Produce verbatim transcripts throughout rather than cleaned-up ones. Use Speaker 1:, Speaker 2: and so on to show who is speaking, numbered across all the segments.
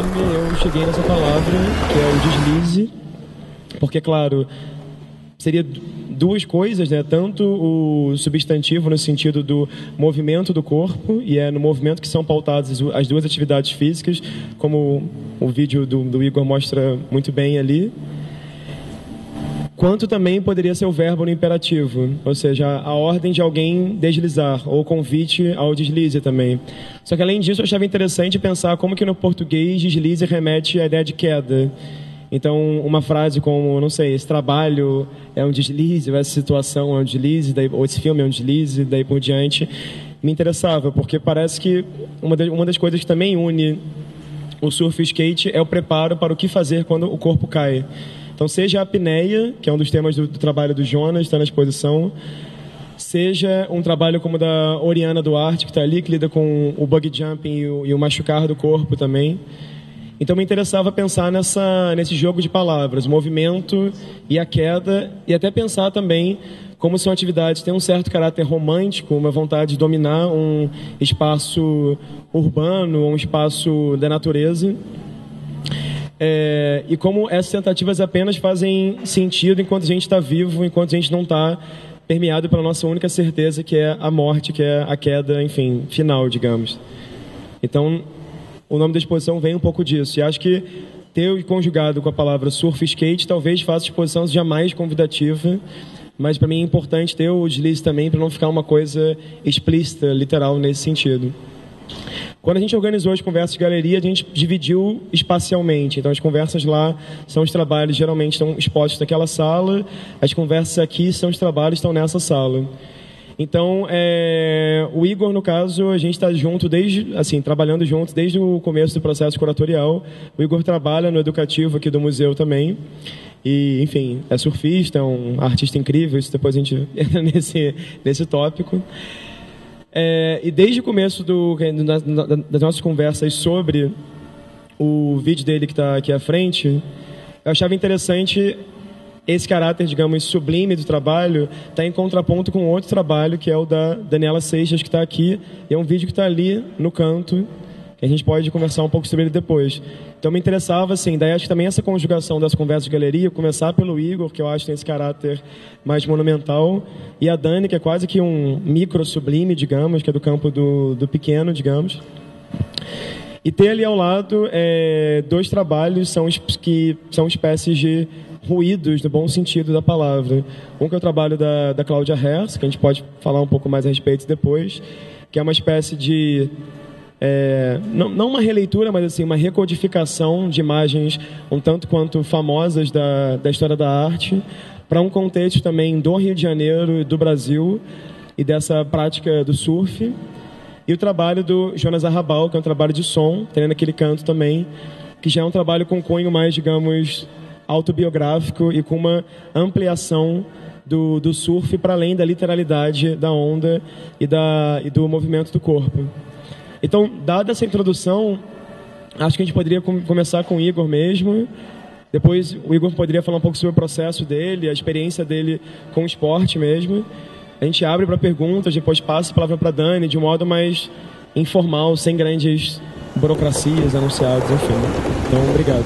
Speaker 1: conforme eu cheguei nessa palavra, que é o deslize, porque, claro, seria duas coisas, né? Tanto o substantivo no sentido do movimento do corpo, e é no movimento que são pautadas as duas atividades físicas, como o vídeo do, do Igor mostra muito bem ali, quanto também poderia ser o verbo no imperativo, ou seja, a ordem de alguém deslizar, ou o convite ao deslize também. Só que, além disso, eu achava interessante pensar como que no português deslize remete à ideia de queda. Então, uma frase como, não sei, esse trabalho é um deslize, ou essa situação é um deslize, daí, ou esse filme é um deslize, daí por diante, me interessava, porque parece que uma das, uma das coisas que também une o surf e o skate é o preparo para o que fazer quando o corpo cai. Então, seja a apneia, que é um dos temas do, do trabalho do Jonas, está na exposição, seja um trabalho como o da Oriana Duarte, que está ali, que lida com o bug jumping e o, e o machucar do corpo também. Então, me interessava pensar nessa, nesse jogo de palavras, o movimento e a queda, e até pensar também como são atividades que têm um certo caráter romântico, uma vontade de dominar um espaço urbano, um espaço da natureza. É, e como essas tentativas apenas fazem sentido enquanto a gente está vivo, enquanto a gente não está permeado pela nossa única certeza, que é a morte, que é a queda, enfim, final, digamos. Então, o nome da exposição vem um pouco disso. E acho que ter conjugado com a palavra surf e skate talvez faça a exposição seja mais convidativa, mas para mim é importante ter o deslize também para não ficar uma coisa explícita, literal, nesse sentido. Quando a gente organizou as conversas de galeria, a gente dividiu espacialmente. Então, as conversas lá são os trabalhos, geralmente estão expostos naquela sala. As conversas aqui são os trabalhos, estão nessa sala. Então, é, o Igor, no caso, a gente está junto desde, assim, trabalhando juntos desde o começo do processo curatorial. O Igor trabalha no educativo aqui do museu também. E, enfim, é surfista, é um artista incrível. Isso depois a gente entra nesse, nesse tópico. É, e desde o começo do, das nossas conversas sobre o vídeo dele que está aqui à frente, eu achava interessante esse caráter, digamos, sublime do trabalho está em contraponto com outro trabalho, que é o da Daniela Seixas, que está aqui, e é um vídeo que está ali no canto, que a gente pode conversar um pouco sobre ele depois. Então me interessava, assim, daí acho que também essa conjugação das conversas de galeria, começar pelo Igor, que eu acho que tem esse caráter mais monumental, e a Dani, que é quase que um micro sublime, digamos, que é do campo do, do pequeno, digamos. E ter ali ao lado é, dois trabalhos são, que são espécies de ruídos, no bom sentido da palavra. Um que é o trabalho da, da Cláudia Herz, que a gente pode falar um pouco mais a respeito depois, que é uma espécie de... É, não, não uma releitura, mas assim, uma recodificação de imagens um tanto quanto famosas da, da história da arte, para um contexto também do Rio de Janeiro e do Brasil, e dessa prática do surf. E o trabalho do Jonas Arrabal, que é um trabalho de som, tem naquele canto também, que já é um trabalho com cunho mais, digamos, autobiográfico e com uma ampliação do, do surf para além da literalidade da onda e, da, e do movimento do corpo. Então, dada essa introdução, acho que a gente poderia com, começar com o Igor mesmo. Depois o Igor poderia falar um pouco sobre o processo dele, a experiência dele com o esporte mesmo. A gente abre para perguntas, depois passa a palavra para a Dani, de um modo mais informal, sem grandes burocracias anunciadas, enfim. Então, obrigado.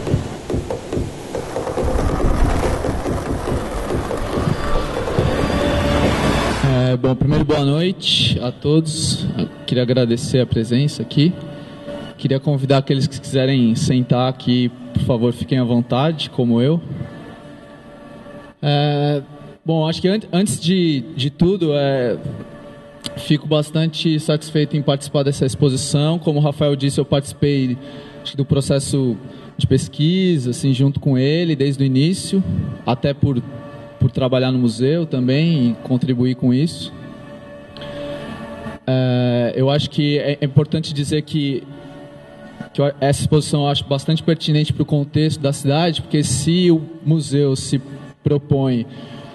Speaker 2: É, bom, primeiro, boa noite a todos. Eu queria agradecer a presença aqui. Queria convidar aqueles que quiserem sentar aqui, por favor, fiquem à vontade, como eu. É, bom, acho que an antes de, de tudo, é, fico bastante satisfeito em participar dessa exposição. Como o Rafael disse, eu participei acho, do processo de pesquisa, assim, junto com ele, desde o início, até por... por trabalhar no museu também e contribuir com isso. É, eu acho que é importante dizer que, que essa exposição eu acho bastante pertinente para o contexto da cidade, porque se o museu se propõe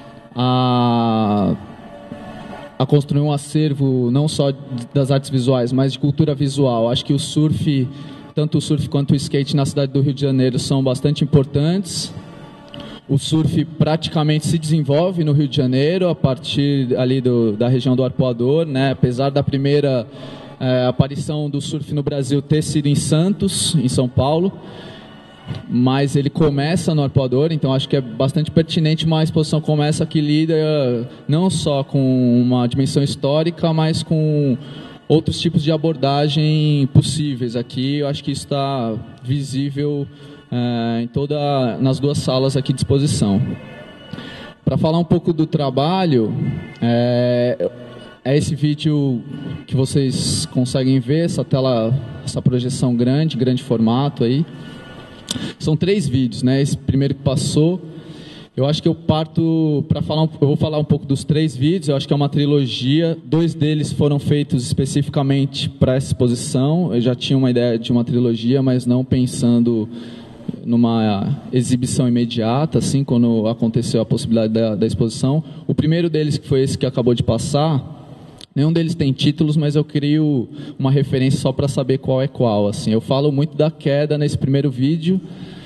Speaker 2: a, a construir um acervo não só das artes visuais, mas de cultura visual, acho que o surf, tanto o surf quanto o skate na cidade do Rio de Janeiro são bastante importantes. O surf praticamente se desenvolve no Rio de Janeiro, a partir ali do, da região do Arpoador, né? Apesar da primeira é, a aparição do surf no Brasil ter sido em Santos, em São Paulo, mas ele começa no Arpoador, então acho que é bastante pertinente uma exposição como essa que lida não só com uma dimensão histórica, mas com outros tipos de abordagem possíveis aqui. Eu acho que isso está visível é, em toda, nas duas salas aqui de exposição. Para falar um pouco do trabalho, é, é esse vídeo que vocês conseguem ver, essa tela, essa projeção grande, grande formato aí. São três vídeos, né? Esse primeiro que passou, eu acho que eu parto para falar, eu vou falar um pouco dos três vídeos. Eu acho que é uma trilogia. Dois deles foram feitos especificamente para essa exposição. Eu já tinha uma ideia de uma trilogia, mas não pensando numa exibição imediata, assim, quando aconteceu a possibilidade da, da exposição. O primeiro deles, que foi esse que acabou de passar, nenhum deles tem títulos, mas eu crio uma referência só para saber qual é qual. Assim. Eu falo muito da queda nesse primeiro vídeo,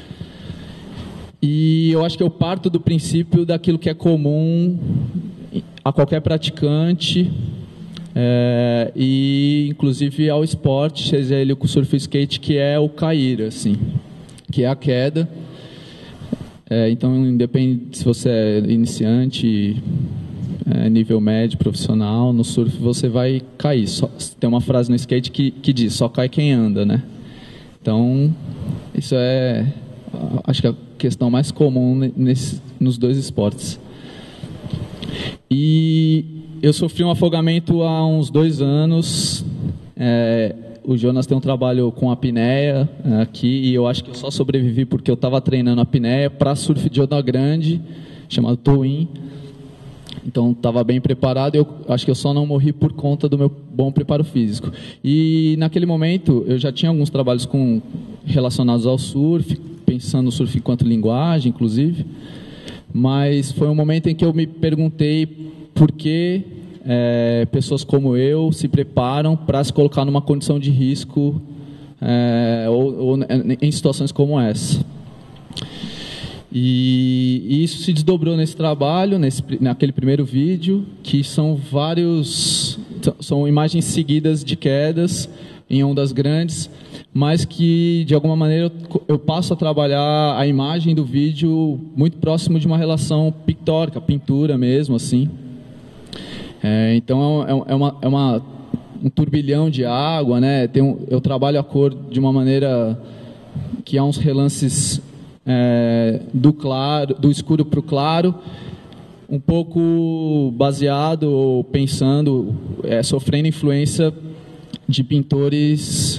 Speaker 2: e eu acho que eu parto do princípio daquilo que é comum a qualquer praticante, é, e inclusive ao esporte, seja ele o surf skate, que é o cair, assim, que é a queda. É, então, independe se você é iniciante, é, nível médio, profissional, no surf você vai cair. Só, tem uma frase no skate que, que diz, só cai quem anda, né? Então, isso é, acho que a questão mais comum nesse, nos dois esportes. E eu sofri um afogamento há uns dois anos. É, o Jonas tem um trabalho com apneia aqui, e eu acho que eu só sobrevivi porque eu estava treinando apneia para surf de onda grande, chamado Twin. Então, estava bem preparado. Eu acho que eu só não morri por conta do meu bom preparo físico. E, naquele momento, eu já tinha alguns trabalhos com, relacionados ao surf, pensando no surf enquanto linguagem, inclusive. Mas foi um momento em que eu me perguntei por que é, pessoas como eu se preparam para se colocar numa condição de risco é, ou, ou em situações como essa. E, e isso se desdobrou nesse trabalho, nesse, naquele primeiro vídeo, que são vários, são imagens seguidas de quedas em ondas grandes, mas que, de alguma maneira, eu, eu passo a trabalhar a imagem do vídeo muito próximo de uma relação pictórica, pintura mesmo, assim. É, então, é, é, uma, é uma, um turbilhão de água, né? Tem um, eu trabalho a cor de uma maneira que há uns relances É, do claro, do escuro para o claro, um pouco baseado ou pensando, é, sofrendo influência de pintores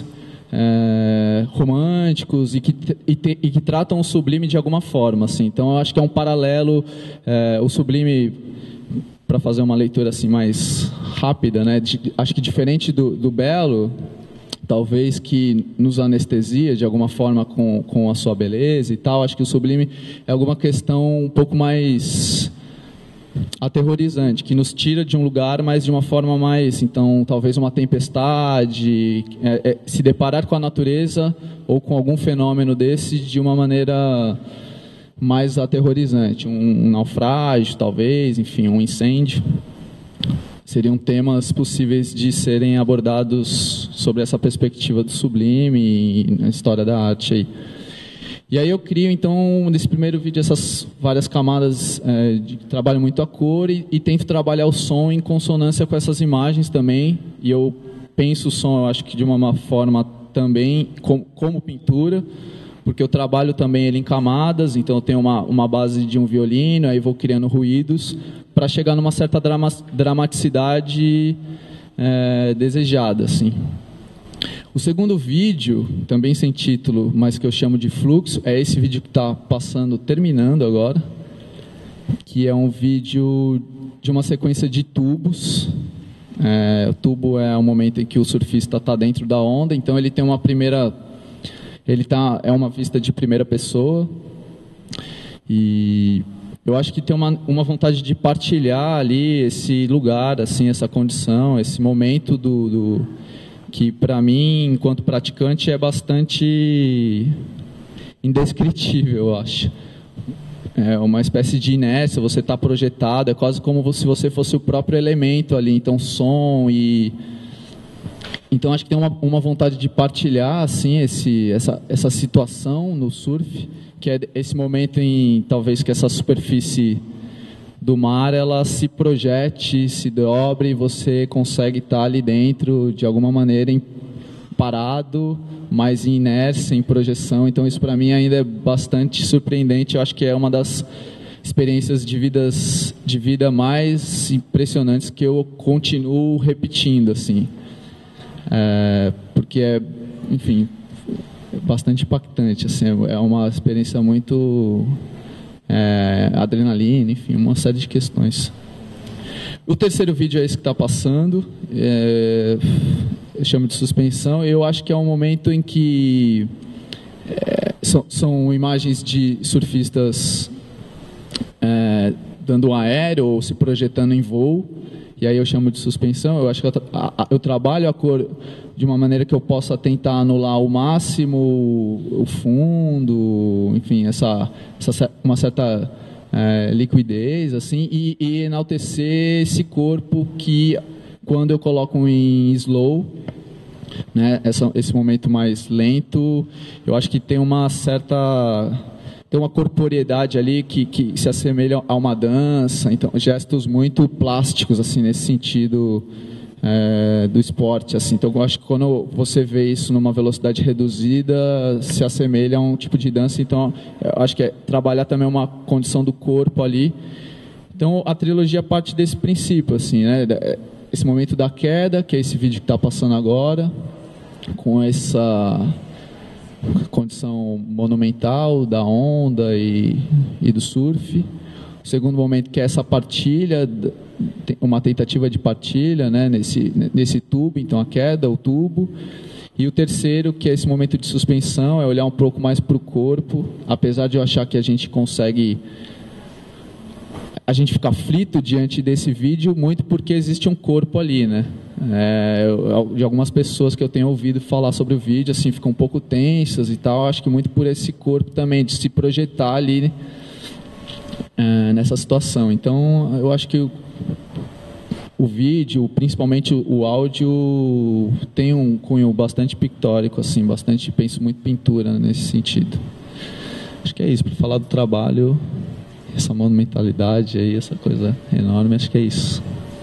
Speaker 2: é, românticos e que, e, te, e que tratam o sublime de alguma forma, assim. Então eu acho que é um paralelo, é, o sublime, para fazer uma leitura assim mais rápida, né? De, acho que diferente do, do belo, talvez, que nos anestesia de alguma forma com, com a sua beleza e tal. Acho que o sublime é alguma questão um pouco mais aterrorizante, que nos tira de um lugar, mas de uma forma mais, então, talvez uma tempestade, é, é, se deparar com a natureza ou com algum fenômeno desse de uma maneira mais aterrorizante, um, um naufrágio, talvez, enfim, um incêndio. Seriam temas possíveis de serem abordados sobre essa perspectiva do sublime e na história da arte aí. E aí eu crio, então, nesse primeiro vídeo, essas várias camadas é, de trabalho muito a cor e, e tento trabalhar o som em consonância com essas imagens também. E eu penso o som, eu acho que de uma forma também como, como pintura, porque eu trabalho também ele em camadas, então eu tenho uma, uma base de um violino, aí vou criando ruídos, para chegar numa certa drama, dramaticidade é, desejada, assim. O segundo vídeo, também sem título, mas que eu chamo de Fluxo, é esse vídeo que está passando, terminando agora, que é um vídeo de uma sequência de tubos. É, o tubo é o momento em que o surfista está dentro da onda, então ele tem uma primeira... Ele tá, é uma vista de primeira pessoa, e eu acho que tem uma, uma vontade de partilhar ali esse lugar, assim, essa condição, esse momento do, do que, para mim, enquanto praticante, é bastante indescritível, eu acho. É uma espécie de inércia, você está projetado, é quase como se você fosse o próprio elemento ali, então som e... então acho que tem uma, uma vontade de partilhar assim esse, essa, essa situação no surf, que é esse momento em talvez que essa superfície do mar ela se projete, se dobre e você consegue estar ali dentro de alguma maneira em, parado, mas em inércia, em projeção. Então isso para mim ainda é bastante surpreendente. Eu acho que é uma das experiências de, vidas, de vida mais impressionantes que eu continuo repetindo, assim. É, porque é, enfim, é bastante impactante, assim, é uma experiência muito é, adrenalina, enfim, uma série de questões. O terceiro vídeo é esse que está passando, é, eu chamo de suspensão. Eu acho que é um momento em que é, são, são imagens de surfistas é, dando um aéreo ou se projetando em voo, e aí eu chamo de suspensão. Eu acho que eu, a, eu trabalho a cor de uma maneira que eu possa tentar anular ao máximo o fundo, enfim, essa, essa uma certa é, liquidez, assim, e, e enaltecer esse corpo que, quando eu coloco em slow, né, essa, esse momento mais lento, eu acho que tem uma certa... tem uma corporeidade ali que, que se assemelha a uma dança, então gestos muito plásticos assim nesse sentido é, do esporte, assim. Então eu acho que quando você vê isso numa velocidade reduzida se assemelha a um tipo de dança. Então eu acho que é trabalhar também uma condição do corpo ali. Então a trilogia parte desse princípio, assim, né? Esse momento da queda, que é esse vídeo que está passando agora, com essa condição monumental da onda e, e do surf. O segundo momento, que é essa partilha, uma tentativa de partilha, né, nesse, nesse tubo, então a queda, o tubo. E o terceiro, que é esse momento de suspensão, é olhar um pouco mais para o corpo, apesar de eu achar que a gente consegue... a gente fica aflito diante desse vídeo, muito porque existe um corpo ali, né? É, eu, de algumas pessoas que eu tenho ouvido falar sobre o vídeo, assim, ficam um pouco tensas e tal. Acho que muito por esse corpo também, de se projetar ali é, nessa situação. Então, eu acho que o, o vídeo, principalmente o, o áudio, tem um cunho bastante pictórico, assim, bastante, penso muito pintura nesse sentido. Acho que é isso, para falar do trabalho, essa monumentalidade aí, essa coisa enorme, acho que é isso.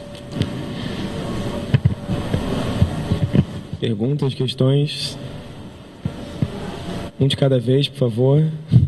Speaker 1: Perguntas, questões? Um de cada vez, por favor.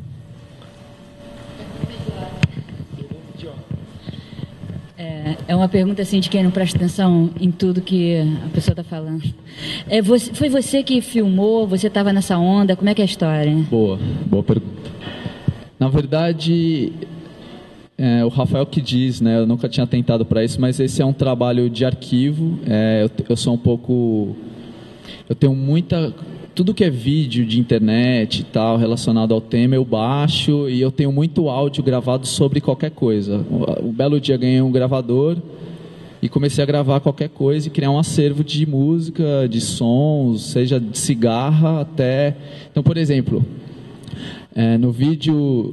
Speaker 3: É, é uma pergunta assim de quem não presta atenção em tudo que a pessoa está falando. É, você, foi você que filmou? Você estava nessa onda? Como é que é a história?
Speaker 2: Boa, boa pergunta. Na verdade... É, o Rafael que diz, né? Eu nunca tinha tentado para isso, mas esse é um trabalho de arquivo. É, eu, eu sou um pouco... Eu tenho muita... Tudo que é vídeo de internet e tal, relacionado ao tema, eu baixo, e eu tenho muito áudio gravado sobre qualquer coisa. Um belo dia ganhei um gravador e comecei a gravar qualquer coisa e criar um acervo de música, de sons, seja de cigarra até... Então, por exemplo, é, no vídeo...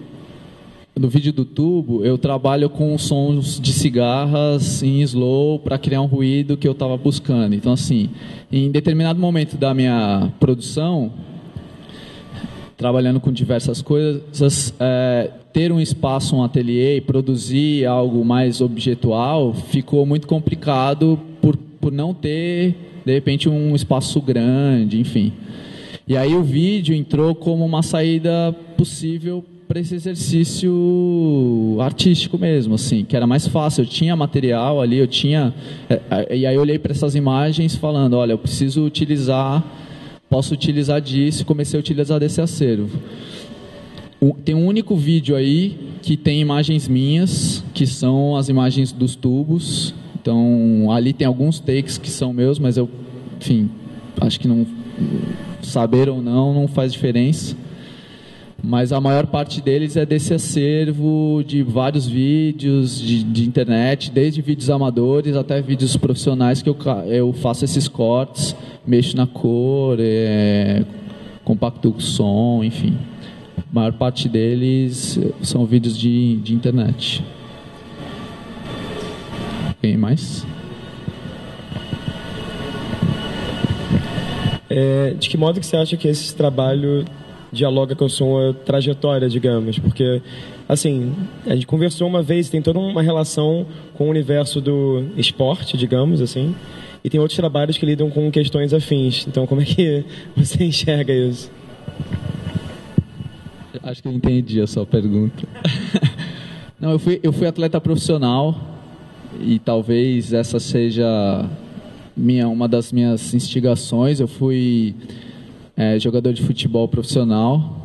Speaker 2: No vídeo do tubo, eu trabalho com sons de cigarras em slow para criar um ruído que eu estava buscando. Então, assim, em determinado momento da minha produção, trabalhando com diversas coisas, é, ter um espaço, um ateliê e produzir algo mais objetual ficou muito complicado por, por não ter, de repente, um espaço grande, enfim. E aí o vídeo entrou como uma saída possível para esse exercício artístico mesmo, assim, que era mais fácil. Eu tinha material ali, eu tinha... E aí eu olhei para essas imagens falando, olha, eu preciso utilizar, posso utilizar disso, e comecei a utilizar desse acervo. Tem um único vídeo aí que tem imagens minhas, que são as imagens dos tubos. Então, ali tem alguns takes que são meus, mas eu, enfim, acho que não... saber ou não, não faz diferença. Mas a maior parte deles é desse acervo de vários vídeos de, de internet, desde vídeos amadores até vídeos profissionais, que eu, eu faço esses cortes, mexo na cor, é, compacto o som, enfim. A maior parte deles são vídeos de, de internet. Tem mais?
Speaker 1: é, de que modo que você acha que esse trabalho dialoga com a sua trajetória, digamos? Porque, assim, a gente conversou uma vez, tem toda uma relação com o universo do esporte, digamos assim, e tem outros trabalhos que lidam com questões afins. Então, como é que você enxerga isso?
Speaker 2: Acho que eu entendi a sua pergunta. Não, eu fui, eu fui atleta profissional e talvez essa seja minha, uma das minhas instigações. Eu fui é, jogador de futebol profissional.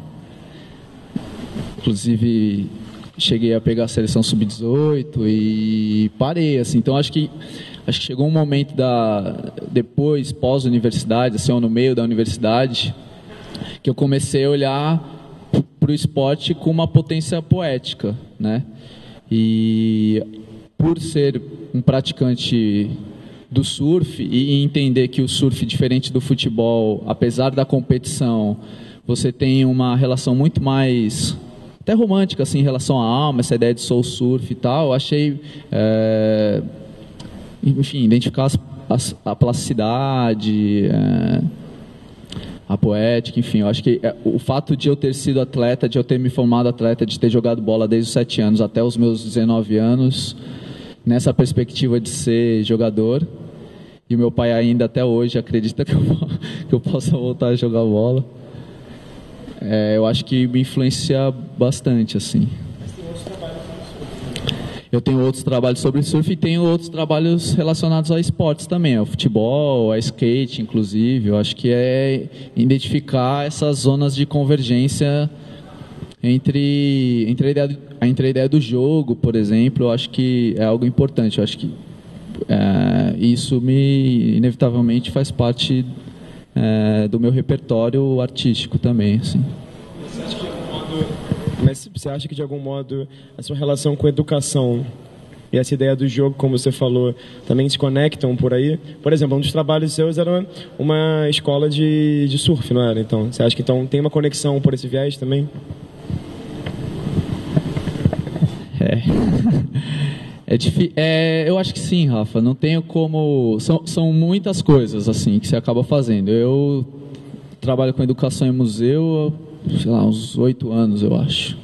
Speaker 2: Inclusive, cheguei a pegar a seleção sub dezoito e parei, assim. Então, acho que acho que chegou um momento da depois, pós-universidade, assim, ou no meio da universidade, que eu comecei a olhar para o esporte com uma potência poética, né? E por ser um praticante do surf e entender que o surf, diferente do futebol, apesar da competição, você tem uma relação muito mais até romântica assim, em relação à alma, essa ideia de soul surf e tal. Eu achei, é, enfim, identificar as, as, a plasticidade, é, a poética, enfim, eu acho que o fato de eu ter sido atleta, de eu ter me formado atleta, de ter jogado bola desde os sete anos até os meus dezenove anos, nessa perspectiva de ser jogador, e o meu pai ainda até hoje acredita que eu, que eu possa voltar a jogar bola, é, eu acho que me influencia bastante, assim. Eu tenho outros trabalhos sobre surf e tenho outros trabalhos relacionados a esportes também, ao futebol, a skate, inclusive. Eu acho que é identificar essas zonas de convergência entre, entre, a, ideia, entre a ideia do jogo, por exemplo. Eu acho que é algo importante. Eu acho que é, isso me, inevitavelmente, faz parte é, do meu repertório artístico também, assim.
Speaker 1: Você acha que Mas você acha que, de algum modo, a sua relação com a educação e essa ideia do jogo, como você falou, também se conectam por aí? Por exemplo, um dos trabalhos seus era uma escola de, de surf, não era? Então, você acha que então, tem uma conexão por esse viés também?
Speaker 2: É... É difícil. É, eu acho que sim, Rafa. Não tenho como... São, são muitas coisas assim que você acaba fazendo. Eu trabalho com educação em museu... sei lá, uns oito anos, eu acho.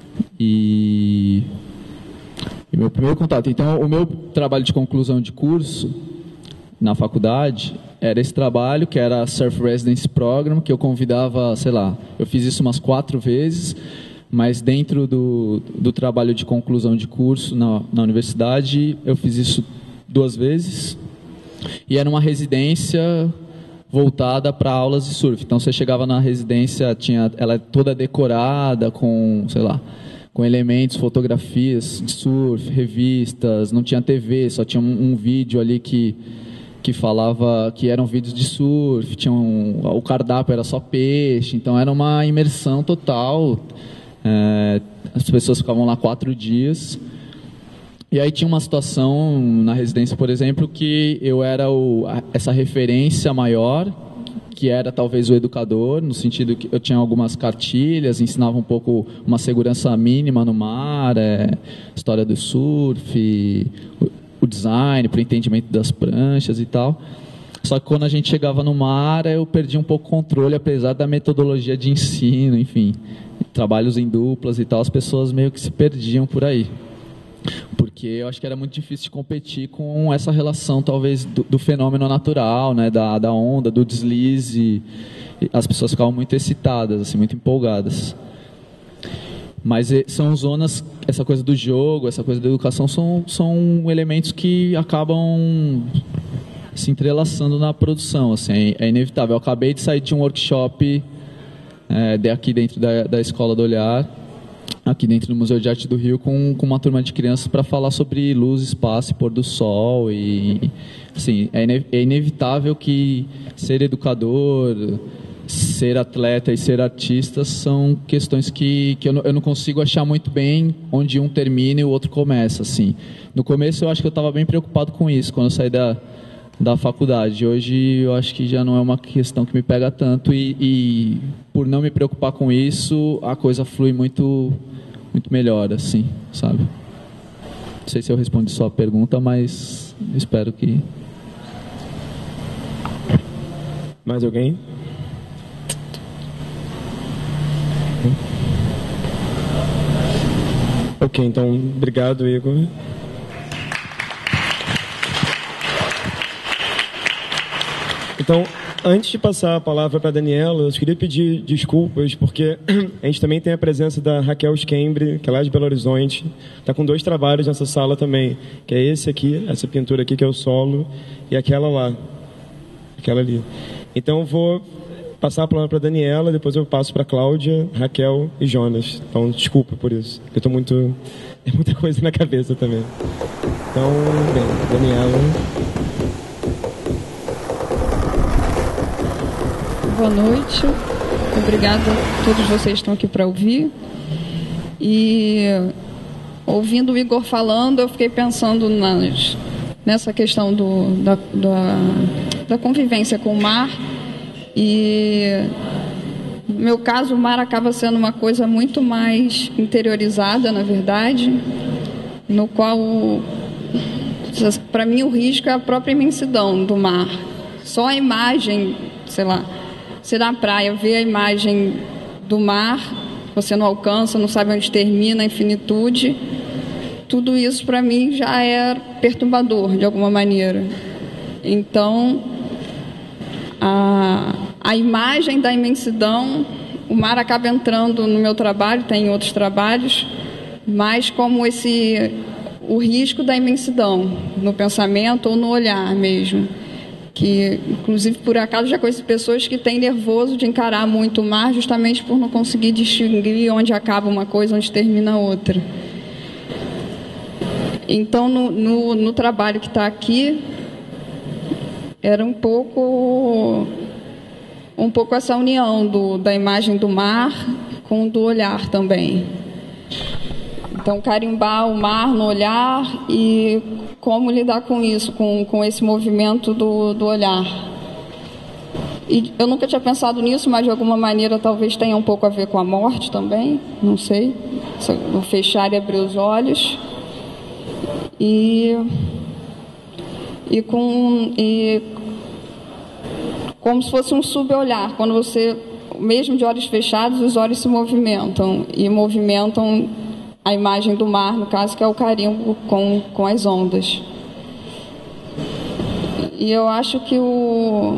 Speaker 2: E... e meu primeiro contato... Então, o meu trabalho de conclusão de curso na faculdade era esse trabalho, que era a Surf Residency Program, que eu convidava, sei lá, eu fiz isso umas quatro vezes, mas dentro do, do trabalho de conclusão de curso na, na universidade, eu fiz isso duas vezes. E era uma residência voltada para aulas de surf. Então você chegava na residência, tinha ela toda decorada com, sei lá, com elementos, fotografias de surf, revistas, não tinha T V, só tinha um, um vídeo ali que que falava que eram vídeos de surf, tinha um, o cardápio era só peixe, então era uma imersão total. É, as pessoas ficavam lá quatro dias. E aí tinha uma situação na residência, por exemplo, que eu era o, essa referência maior, que era talvez o educador, no sentido que eu tinha algumas cartilhas, ensinava um pouco uma segurança mínima no mar, é, história do surf, o, o design, para o entendimento das pranchas e tal. Só que quando a gente chegava no mar, eu perdi um pouco o controle, apesar da metodologia de ensino, enfim, trabalhos em duplas e tal, as pessoas meio que se perdiam por aí. Porque eu acho que era muito difícil de competir com essa relação, talvez, do, do fenômeno natural, né, da, da onda, do deslize. As pessoas ficavam muito excitadas, assim, muito empolgadas. Mas são zonas, essa coisa do jogo, essa coisa da educação, são, são elementos que acabam se entrelaçando na produção, assim, é inevitável. Eu acabei de sair de um workshop é, de aqui dentro da, da Escola do Olhar, aqui dentro do Museu de Arte do Rio, com, com uma turma de crianças para falar sobre luz, espaço e pôr do sol. E, assim, é, ine, é inevitável que ser educador, ser atleta e ser artista são questões que, que eu, não, eu não consigo achar muito bem onde um termina e o outro começa. Assim. No começo eu acho que eu estava bem preocupado com isso, quando eu saí da, da faculdade. Hoje eu acho que já não é uma questão que me pega tanto e, e por não me preocupar com isso, a coisa flui muito, muito melhor, assim, sabe? Não sei se eu respondi sua pergunta, mas espero que...
Speaker 1: Mais alguém? Ok, então, obrigado, Igor. Então, antes de passar a palavra para a Daniela, eu queria pedir desculpas, porque a gente também tem a presença da Raquel Schembre, que é lá de Belo Horizonte. Está com dois trabalhos nessa sala também, que é esse aqui, essa pintura aqui, que é o solo, e aquela lá, aquela ali. Então, eu vou passar a palavra para a Daniela, depois eu passo para a Cláudia, Raquel e Jonas. Então, desculpa por isso, eu estou muito... Tem muita coisa na cabeça também. Então, bem, Daniela...
Speaker 4: Boa noite, obrigada a todos vocês que estão aqui para ouvir. E ouvindo o Igor falando, eu fiquei pensando nas, nessa questão do, da, da, da convivência com o mar. E no meu caso, o mar acaba sendo uma coisa muito mais interiorizada, na verdade, no qual, para mim, o risco é a própria imensidão do mar. Só a imagem, sei lá, você na praia vê a imagem do mar, você não alcança, não sabe onde termina a infinitude. Tudo isso para mim já é perturbador de alguma maneira. Então, a, a imagem da imensidão, o mar acaba entrando no meu trabalho, tem outros trabalhos, mas como esse, o risco da imensidão no pensamento ou no olhar mesmo. Que, inclusive, por acaso, já conheci pessoas que têm nervoso de encarar muito o mar justamente por não conseguir distinguir onde acaba uma coisa, onde termina a outra. Então, no, no, no trabalho que está aqui, era um pouco, um pouco essa união do, da imagem do mar com do olhar também. Então, carimbar o mar no olhar e como lidar com isso, com, com esse movimento do, do olhar. E eu nunca tinha pensado nisso, mas de alguma maneira talvez tenha um pouco a ver com a morte também, não sei. Vou fechar e abrir os olhos. E, e, com, e como se fosse um sub-olhar, quando você, mesmo de olhos fechados, os olhos se movimentam, e movimentam a imagem do mar, no caso, que é o carimbo com, com as ondas. E eu acho que, o,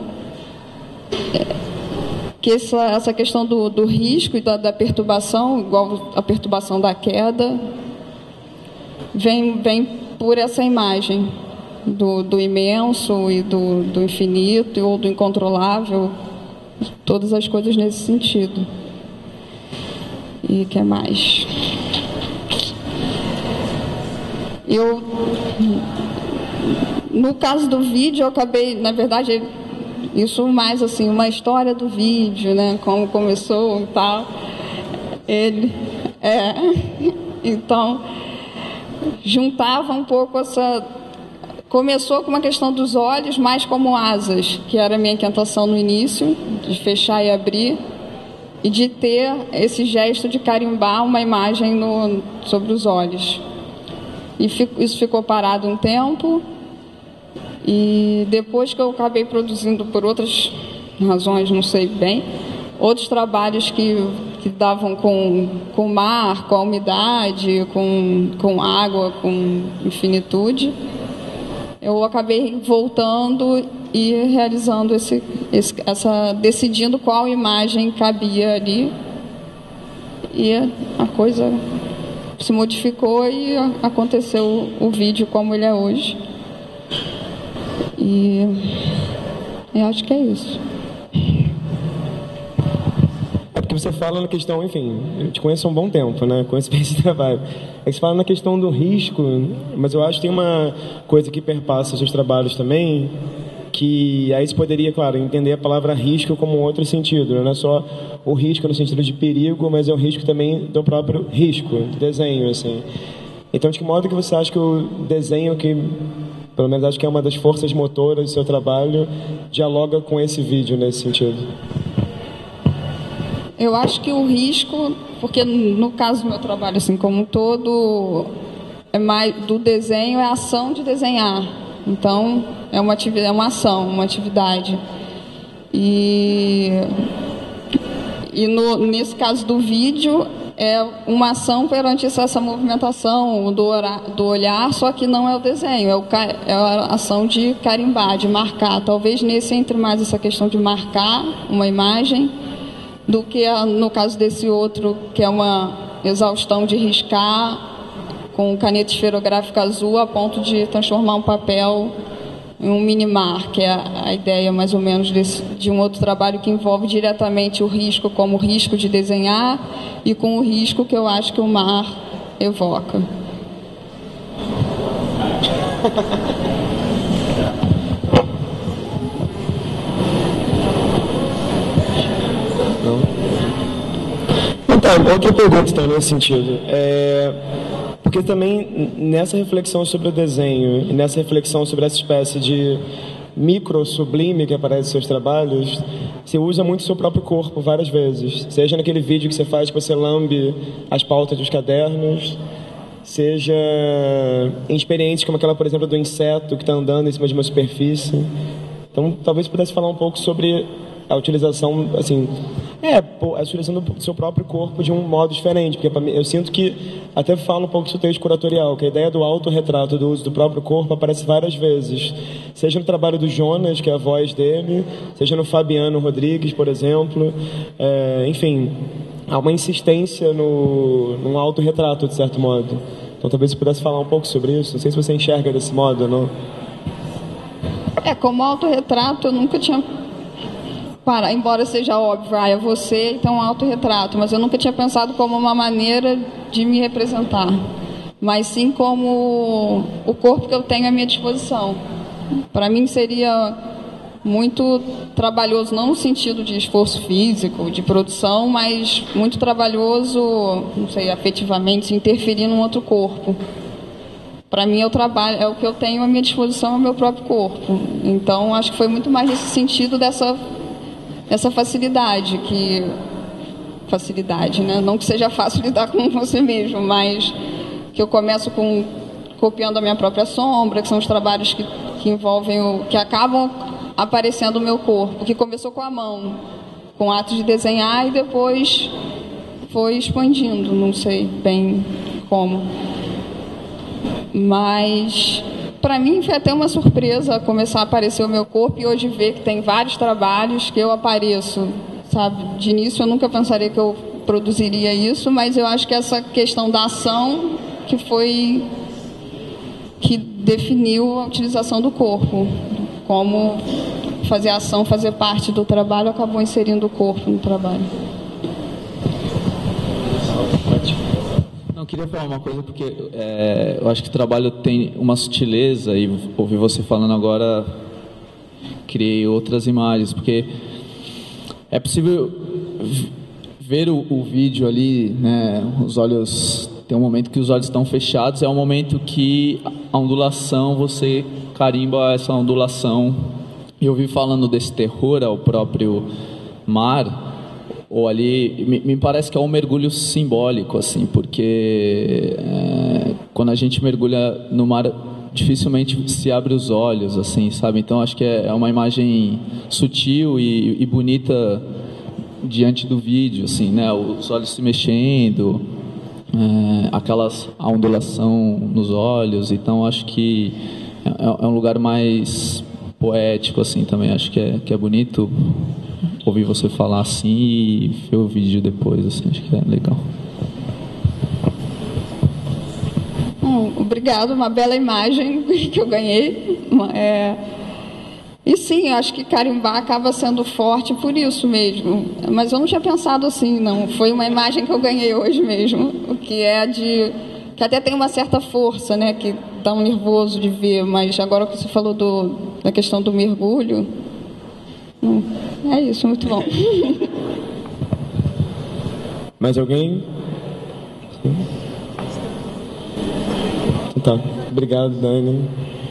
Speaker 4: que essa, essa questão do, do risco e da, da perturbação, igual a perturbação da queda, vem, vem por essa imagem do, do imenso e do, do infinito ou do incontrolável, todas as coisas nesse sentido. E o que mais? Eu, no caso do vídeo, eu acabei, na verdade, isso mais assim, uma história do vídeo, né, como começou e tal. Ele, é, então, juntava um pouco essa... Começou com uma questão dos olhos, mais como asas, que era a minha inquietação no início, de fechar e abrir, e de ter esse gesto de carimbar uma imagem no, sobre os olhos. E fico, isso ficou parado um tempo, e depois que eu acabei produzindo, por outras razões, não sei bem, outros trabalhos que, que davam com, com mar, com a umidade, com, com água, com infinitude, eu acabei voltando e realizando esse, esse, essa, decidindo qual imagem cabia ali, e a coisa se modificou e aconteceu o, o vídeo como ele é hoje. E eu acho que é isso.
Speaker 1: É porque você fala na questão, enfim, eu te conheço há um bom tempo, né? Conheço bem esse trabalho. É que você fala na questão do risco, mas eu acho que tem uma coisa que perpassa os seus trabalhos também, que aí você poderia, claro, entender a palavra risco como um outro sentido. Não é só o risco no sentido de perigo, mas é o risco também do próprio risco, do desenho, assim. Então, de que modo que você acha que o desenho, que pelo menos acho que é uma das forças motoras do seu trabalho, dialoga com esse vídeo nesse sentido?
Speaker 4: Eu acho que o risco, porque no caso do meu trabalho, assim como um todo, é mais do desenho, é a ação de desenhar. Então, é uma atividade, é uma ação, uma atividade. E, e no, nesse caso do vídeo, é uma ação perante essa movimentação do, do olhar, só que não é o desenho, é, o, é a ação de carimbar, de marcar. Talvez nesse entre mais essa questão de marcar uma imagem, do que no caso desse outro, que é uma exaustão de riscar com caneta esferográfica azul a ponto de transformar um papel em um minimar, que é a ideia mais ou menos desse, de um outro trabalho que envolve diretamente o risco como o risco de desenhar e com o risco que eu acho que o mar evoca.
Speaker 1: Então, outra pergunta então, nesse sentido. É... Porque também nessa reflexão sobre o desenho e nessa reflexão sobre essa espécie de micro-sublime que aparece em seus trabalhos, você usa muito o seu próprio corpo várias vezes. Seja naquele vídeo que você faz que você lambe as pautas dos cadernos, seja em experiências como aquela, por exemplo, do inseto que está andando em cima de uma superfície. Então, talvez pudesse falar um pouco sobre a utilização, assim, é, a utilização do seu próprio corpo de um modo diferente, porque eu sinto que, até falo um pouco do texto curatorial, que a ideia do autorretrato, do uso do próprio corpo, aparece várias vezes, seja no trabalho do Jonas, que é a voz dele, seja no Fabiano Rodrigues, por exemplo, é, enfim, há uma insistência no, num autorretrato, de certo modo. Então, talvez você pudesse falar um pouco sobre isso, não sei se você enxerga desse modo ou não.
Speaker 4: É, como autorretrato, eu nunca tinha... Para, embora seja óbvio, ah, é você, então é um autorretrato, mas eu nunca tinha pensado como uma maneira de me representar, mas sim como o corpo que eu tenho à minha disposição. Para mim seria muito trabalhoso, não no sentido de esforço físico, de produção, mas muito trabalhoso, não sei, afetivamente, se interferir num outro corpo. Para mim, é o trabalho, é o que eu tenho à minha disposição, é o meu próprio corpo. Então, acho que foi muito mais nesse sentido dessa essa facilidade, que facilidade, né? Não que seja fácil lidar com você mesmo, mas que eu começo com copiando a minha própria sombra, que são os trabalhos que, que envolvem o que acabam aparecendo o meu corpo, que começou com a mão, com o ato de desenhar e depois foi expandindo, não sei bem como, mas para mim foi até uma surpresa começar a aparecer o meu corpo e hoje ver que tem vários trabalhos que eu apareço, sabe? De início eu nunca pensaria que eu produziria isso, mas eu acho que essa questão da ação que foi que definiu a utilização do corpo, como fazer a ação, fazer parte do trabalho, acabou inserindo o corpo no trabalho.
Speaker 2: Eu queria falar uma coisa, porque é, eu acho que o trabalho tem uma sutileza, e ouvir você falando agora, criei outras imagens, porque é possível ver o, o vídeo ali, né, os olhos, tem um momento que os olhos estão fechados, é um momento que a ondulação, você carimba essa ondulação, e eu vi falando desse terror ao próprio mar, ou ali, me, me parece que é um mergulho simbólico, assim, porque é, quando a gente mergulha no mar, dificilmente se abre os olhos, assim, sabe? Então, acho que é, é uma imagem sutil e, e bonita diante do vídeo, assim, né? Os olhos se mexendo, é, aquelas, a ondulação nos olhos, então, acho que é, é um lugar mais poético, assim, também, acho que é, que é bonito ouvir você falar assim e ver o vídeo depois, assim, acho que é legal.
Speaker 4: Hum, obrigado, uma bela imagem que eu ganhei. É... E sim, acho que carimbar acaba sendo forte por isso mesmo. Mas eu não tinha pensado assim, não. Foi uma imagem que eu ganhei hoje mesmo, o que é de... que até tem uma certa força, né, que dá um nervoso de ver, mas agora que você falou do... da questão do mergulho... Hum, é isso, muito bom.
Speaker 1: Mais alguém? Sim. Tá, obrigado, Dani.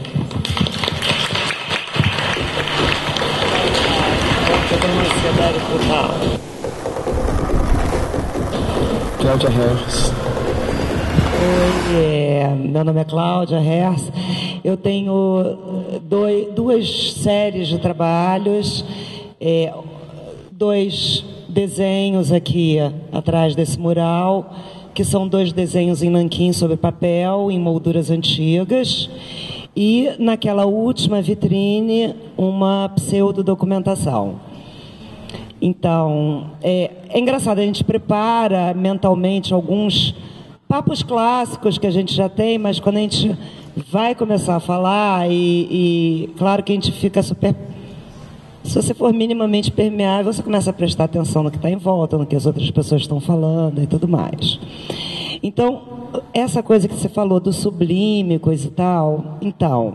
Speaker 1: Cláudia Herz.
Speaker 5: Oi, é, meu nome é Cláudia Herz. Eu tenho dois, duas séries de trabalhos. É, dois desenhos aqui atrás desse mural, que são dois desenhos em nanquim sobre papel, em molduras antigas, e naquela última vitrine, uma pseudodocumentação. Então, é, é engraçado, a gente prepara mentalmente alguns papos clássicos que a gente já tem, mas quando a gente vai começar a falar, e, e claro que a gente fica super... Se você for minimamente permeável, você começa a prestar atenção no que está em volta, no que as outras pessoas estão falando e tudo mais. Então, essa coisa que você falou do sublime, coisa e tal, então,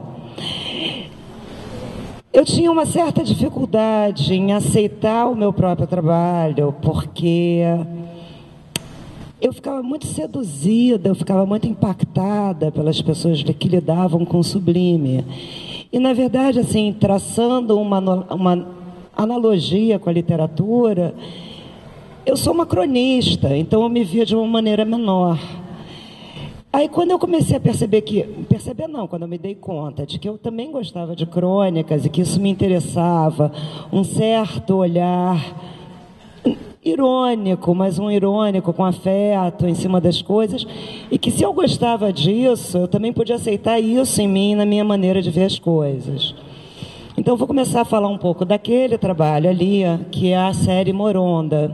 Speaker 5: eu tinha uma certa dificuldade em aceitar o meu próprio trabalho, porque eu ficava muito seduzida, eu ficava muito impactada pelas pessoas que lidavam com o sublime. E, na verdade, assim, traçando uma, uma analogia com a literatura, eu sou uma cronista, então eu me via de uma maneira menor. Aí, quando eu comecei a perceber que... Perceber não, quando eu me dei conta de que eu também gostava de crônicas e que isso me interessava, um certo olhar irônico, mas um irônico com afeto em cima das coisas, e que se eu gostava disso, eu também podia aceitar isso em mim, na minha maneira de ver as coisas. Então, eu vou começar a falar um pouco daquele trabalho ali, que é a série Moronda.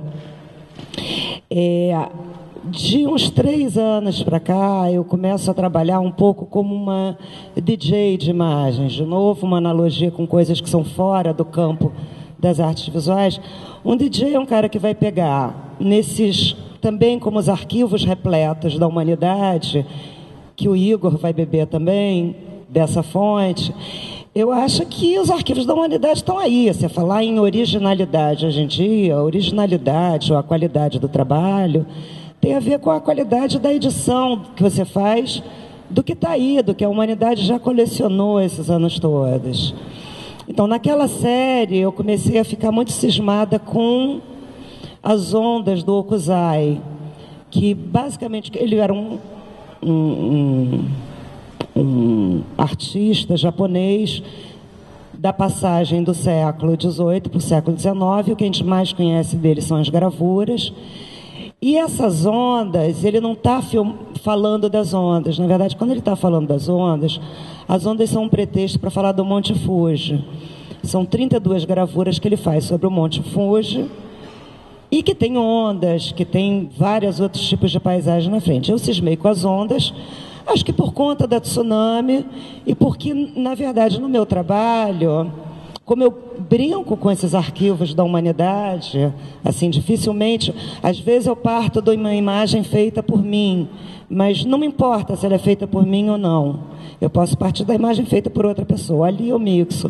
Speaker 5: É, de uns três anos para cá, eu começo a trabalhar um pouco como uma D J de imagens, de novo, uma analogia com coisas que são fora do campo das artes visuais. Um D J é um cara que vai pegar nesses, também como os arquivos repletos da humanidade, que o Igor vai beber também, dessa fonte. Eu acho que os arquivos da humanidade estão aí. Você falar em originalidade hoje em dia, a originalidade ou a qualidade do trabalho tem a ver com a qualidade da edição que você faz, do que está aí, do que a humanidade já colecionou esses anos todos. Então, naquela série, eu comecei a ficar muito cismada com as ondas do Hokusai, que, basicamente, ele era um, um, um, um artista japonês da passagem do século dezoito para o século dezenove. O que a gente mais conhece dele são as gravuras. E essas ondas, ele não está falando das ondas. Na verdade, quando ele está falando das ondas, as ondas são um pretexto para falar do Monte Fuji. São trinta e duas gravuras que ele faz sobre o Monte Fuji e que tem ondas, que tem vários outros tipos de paisagem na frente. Eu cismei com as ondas, acho que por conta da tsunami e porque, na verdade, no meu trabalho, como eu brinco com esses arquivos da humanidade, assim, dificilmente, às vezes eu parto de uma imagem feita por mim, mas não me importa se ela é feita por mim ou não. Eu posso partir da imagem feita por outra pessoa. Ali eu mixo.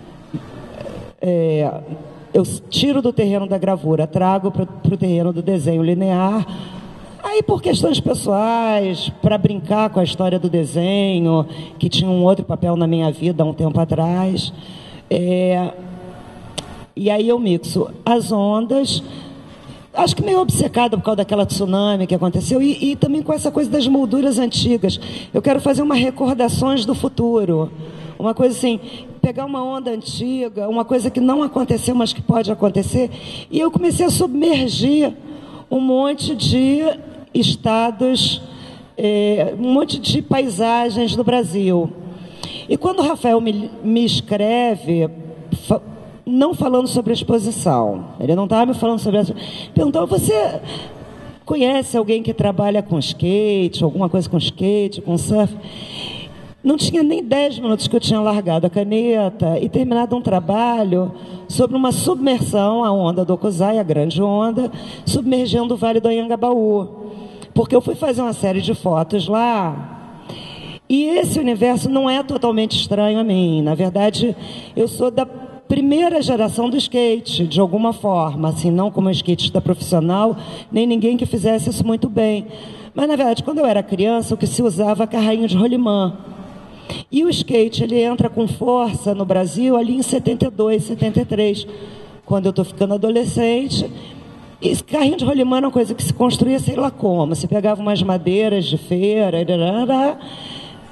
Speaker 5: É, eu tiro do terreno da gravura, trago para o terreno do desenho linear. Aí, por questões pessoais, para brincar com a história do desenho, que tinha um outro papel na minha vida há um tempo atrás. É, e aí eu mixo as ondas, acho que meio obcecada por causa daquela tsunami que aconteceu, e, e também com essa coisa das molduras antigas. Eu quero fazer uma recordações do futuro, uma coisa assim, pegar uma onda antiga, uma coisa que não aconteceu, mas que pode acontecer, e eu comecei a submergir um monte de estados, é, um monte de paisagens do Brasil. E quando o Rafael me, me escreve, fa, não falando sobre a exposição, ele não estava me falando sobre a... Perguntou, você conhece alguém que trabalha com skate, alguma coisa com skate, com surf? Não tinha nem dez minutos que eu tinha largado a caneta e terminado um trabalho sobre uma submersão, a onda do Hokusai, a grande onda, submergindo o Vale do Anhangabaú. Porque eu fui fazer uma série de fotos lá, e esse universo não é totalmente estranho a mim. Na verdade, eu sou da primeira geração do skate, de alguma forma, assim, não como skatista profissional, nem ninguém que fizesse isso muito bem. Mas, na verdade, quando eu era criança, o que se usava era carrinho de rolimã. E o skate, ele entra com força no Brasil ali em setenta e dois, setenta e três, quando eu estou ficando adolescente. Esse carrinho de rolimã era uma coisa que se construía sei lá como. Você pegava umas madeiras de feira,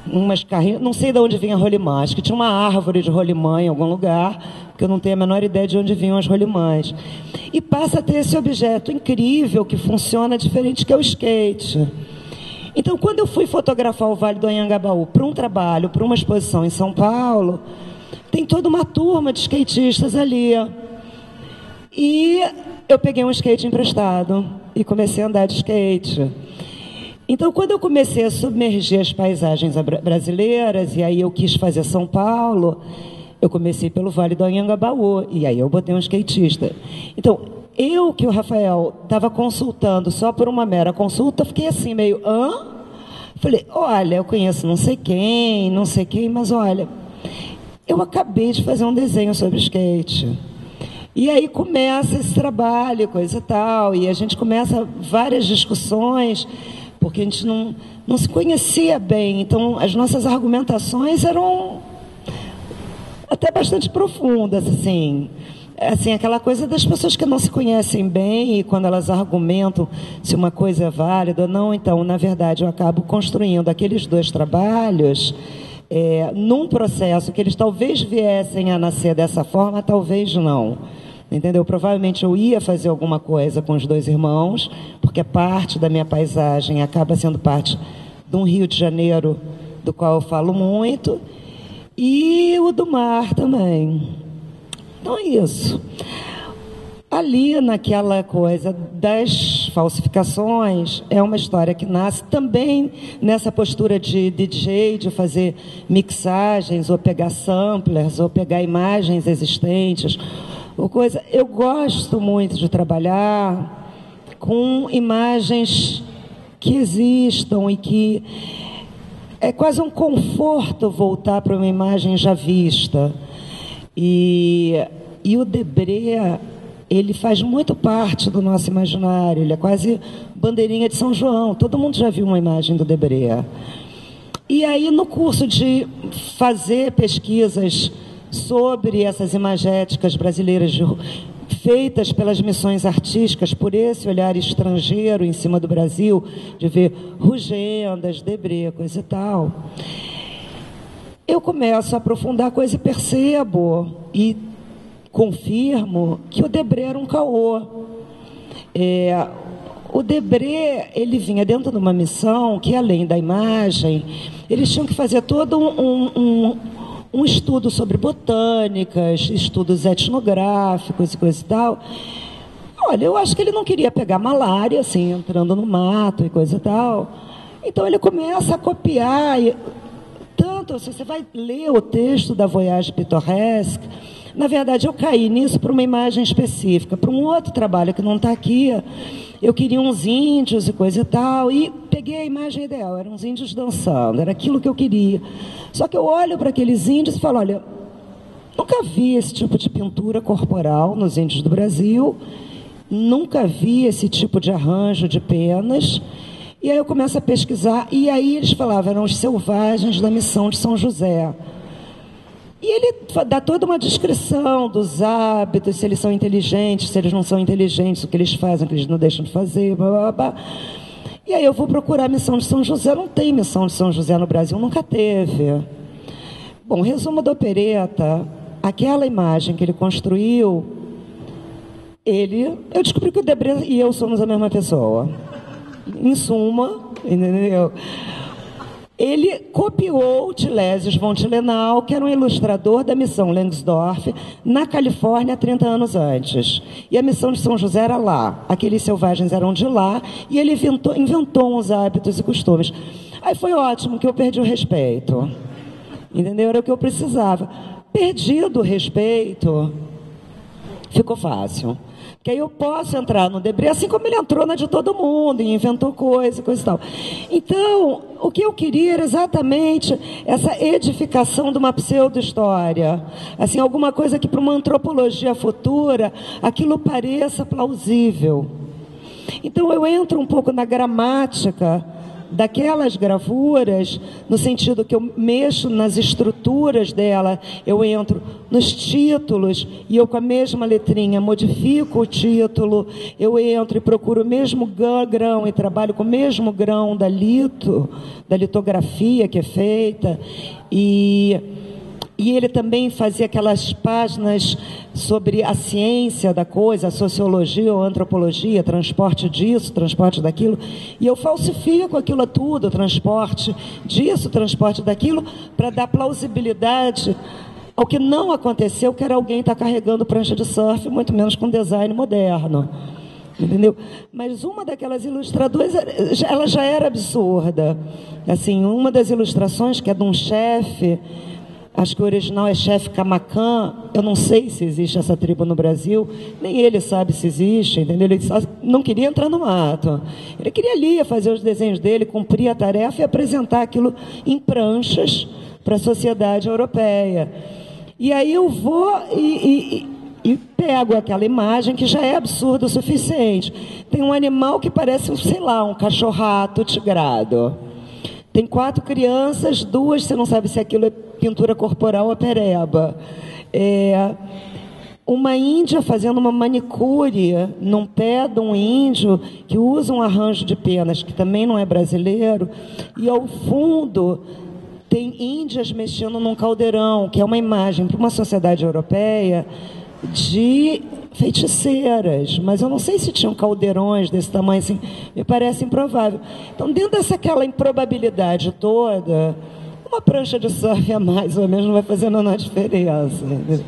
Speaker 5: umas carrinhas, não sei de onde vinha rolimã, acho que tinha uma árvore de rolimã em algum lugar, porque eu não tenho a menor ideia de onde vinham as rolimãs. E passa a ter esse objeto incrível que funciona diferente, que é o skate. Então, quando eu fui fotografar o Vale do Anhangabaú para um trabalho, para uma exposição em São Paulo, tem toda uma turma de skatistas ali. E eu peguei um skate emprestado e comecei a andar de skate. Então, quando eu comecei a submergir as paisagens brasileiras, e aí eu quis fazer São Paulo, eu comecei pelo Vale do Anhangabaú, e aí eu botei um skatista. Então, eu que o Rafael estava consultando só por uma mera consulta, fiquei assim, meio, hã? Falei, olha, eu conheço não sei quem, não sei quem, mas olha, eu acabei de fazer um desenho sobre skate. E aí começa esse trabalho, coisa e tal, e a gente começa várias discussões, porque a gente não, não se conhecia bem, então as nossas argumentações eram até bastante profundas, assim, assim, aquela coisa das pessoas que não se conhecem bem e quando elas argumentam se uma coisa é válida ou não, então, na verdade, eu acabo construindo aqueles dois trabalhos é, num processo que eles talvez viessem a nascer dessa forma, talvez não. Entendeu? Provavelmente eu ia fazer alguma coisa com os dois irmãos, porque parte da minha paisagem acaba sendo parte de um Rio de Janeiro, do qual eu falo muito, e o do mar também. Então é isso. Ali, naquela coisa das falsificações, é uma história que nasce também nessa postura de D J, de fazer mixagens, ou pegar samplers, ou pegar imagens existentes, ou coisa. Eu gosto muito de trabalhar com imagens que existam e que é quase um conforto voltar para uma imagem já vista. E, e o Debré, ele faz muito parte do nosso imaginário, ele é quase bandeirinha de São João, todo mundo já viu uma imagem do Debré. E aí, no curso de fazer pesquisas sobre essas imagéticas brasileiras de, feitas pelas missões artísticas, por esse olhar estrangeiro em cima do Brasil, de ver rugendas, Debré, coisa e tal, eu começo a aprofundar a coisa e percebo e confirmo que o Debré era um caô. É, o Debré, ele vinha dentro de uma missão que, além da imagem, eles tinham que fazer todo um, um, um, um estudo sobre botânicas, estudos etnográficos e coisa e tal. Olha, eu acho que ele não queria pegar malária, assim, entrando no mato e coisa e tal. Então, ele começa a copiar. E, tanto, se você vai ler o texto da Voyage Pittoresque, na verdade, eu caí nisso para uma imagem específica, para um outro trabalho que não está aqui. Eu queria uns índios e coisa e tal, e peguei a imagem ideal, eram uns índios dançando, era aquilo que eu queria. Só que eu olho para aqueles índios e falo, olha, nunca vi esse tipo de pintura corporal nos índios do Brasil, nunca vi esse tipo de arranjo de penas. E aí eu começo a pesquisar, e aí eles falavam, eram os selvagens da missão de São José. E ele dá toda uma descrição dos hábitos, se eles são inteligentes, se eles não são inteligentes, o que eles fazem, o que eles não deixam de fazer, blá, blá, blá. E aí eu vou procurar a missão de São José. Não tem missão de São José no Brasil, nunca teve. Bom, resumo da opereta, aquela imagem que ele construiu, ele... Eu descobri que o Debré e eu somos a mesma pessoa. Em suma, entendeu? Ele copiou o Tilesius von Tilenau, que era um ilustrador da missão Langsdorff, na Califórnia, trinta anos antes. E a missão de São José era lá. Aqueles selvagens eram de lá, e ele inventou, inventou uns hábitos e costumes. Aí foi ótimo, que eu perdi o respeito. Entendeu? Era o que eu precisava. Perdido o respeito, ficou fácil. Que aí eu posso entrar no Debré, assim como ele entrou na de todo mundo, e inventou coisa, coisa e tal. Então, o que eu queria era exatamente essa edificação de uma pseudo-história. Assim, alguma coisa que para uma antropologia futura, aquilo pareça plausível. Então, eu entro um pouco na gramática daquelas gravuras, no sentido que eu mexo nas estruturas dela, eu entro nos títulos e eu com a mesma letrinha modifico o título, eu entro e procuro o mesmo grão e trabalho com o mesmo grão da lito, da litografia que é feita, e... E ele também fazia aquelas páginas sobre a ciência da coisa, a sociologia ou antropologia, transporte disso, transporte daquilo. E eu falsifico aquilo tudo, transporte disso, transporte daquilo, para dar plausibilidade ao que não aconteceu, que era alguém estar carregando prancha de surf, muito menos com design moderno. Entendeu? Mas uma daquelas ilustradoras, ela já era absurda. Assim, uma das ilustrações, que é de um chefe... Acho que o original é chefe Camacan. Eu não sei se existe essa tribo no Brasil, nem ele sabe se existe, entendeu? Ele só não queria entrar no mato. Ele queria ali fazer os desenhos dele, cumprir a tarefa e apresentar aquilo em pranchas para a sociedade europeia. E aí eu vou e, e, e pego aquela imagem que já é absurda o suficiente. Tem um animal que parece, sei lá, um cachorrato tigrado. Tem quatro crianças, duas, você não sabe se aquilo é pintura corporal ou pereba. É, uma índia fazendo uma manicure num pé de um índio que usa um arranjo de penas, que também não é brasileiro, e ao fundo tem índias mexendo num caldeirão, que é uma imagem para uma sociedade europeia de feiticeiras, mas eu não sei se tinham caldeirões desse tamanho, assim, me parece improvável. Então, dentro dessa aquela improbabilidade toda, uma prancha de surf a mais ou menos não vai fazer nenhuma diferença.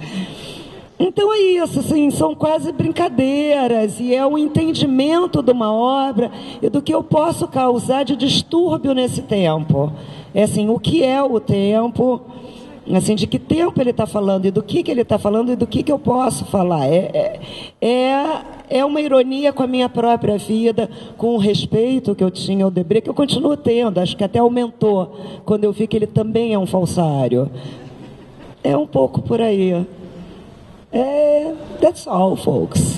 Speaker 5: Então é isso, assim, são quase brincadeiras, e é o entendimento de uma obra e do que eu posso causar de distúrbio nesse tempo. É assim, o que é o tempo, assim, de que tempo ele está falando, e do que, que ele está falando, e do que, que eu posso falar. É, é, é, é uma ironia com a minha própria vida, com o respeito que eu tinha ao Debré, que eu continuo tendo, acho que até aumentou, quando eu vi que ele também é um falsário. É um pouco por aí. É, that's all, folks.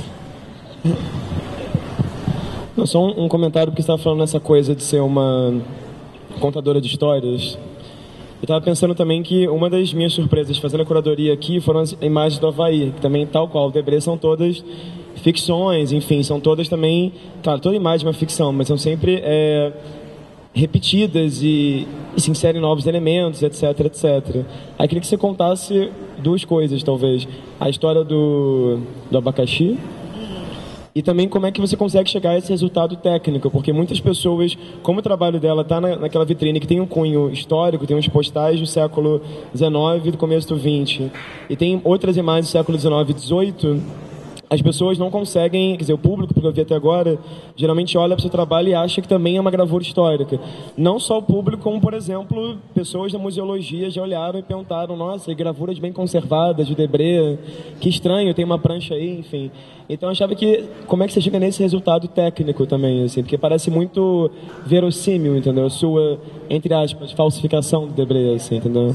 Speaker 1: Não, só um, um comentário, porque você estava falando nessa coisa de ser uma contadora de histórias. Eu estava pensando também que uma das minhas surpresas fazendo a curadoria aqui foram as imagens do Havaí, que também, tal qual o Debré, são todas ficções, enfim, são todas também, claro, toda imagem é uma ficção, mas são sempre é, repetidas e, e se inserem novos elementos, etc, etcétera. Aí queria que você contasse duas coisas, talvez. A história do, do abacaxi, e também como é que você consegue chegar a esse resultado técnico, porque muitas pessoas, como o trabalho dela está na, naquela vitrine que tem um cunho histórico, tem uns postais do século dezenove e do começo do vinte, e tem outras imagens do século dezenove e dezoito, as pessoas não conseguem, quer dizer, o público, porque eu vi até agora, geralmente olha para o seu trabalho e acha que também é uma gravura histórica. Não só o público, como, por exemplo, pessoas da museologia já olharam e perguntaram, nossa, gravuras bem conservadas, de Debré, que estranho, tem uma prancha aí, enfim. Então eu achava que, como é que você chega nesse resultado técnico também, assim, porque parece muito verossímil, entendeu? A sua, entre aspas, falsificação do Debré, assim, entendeu?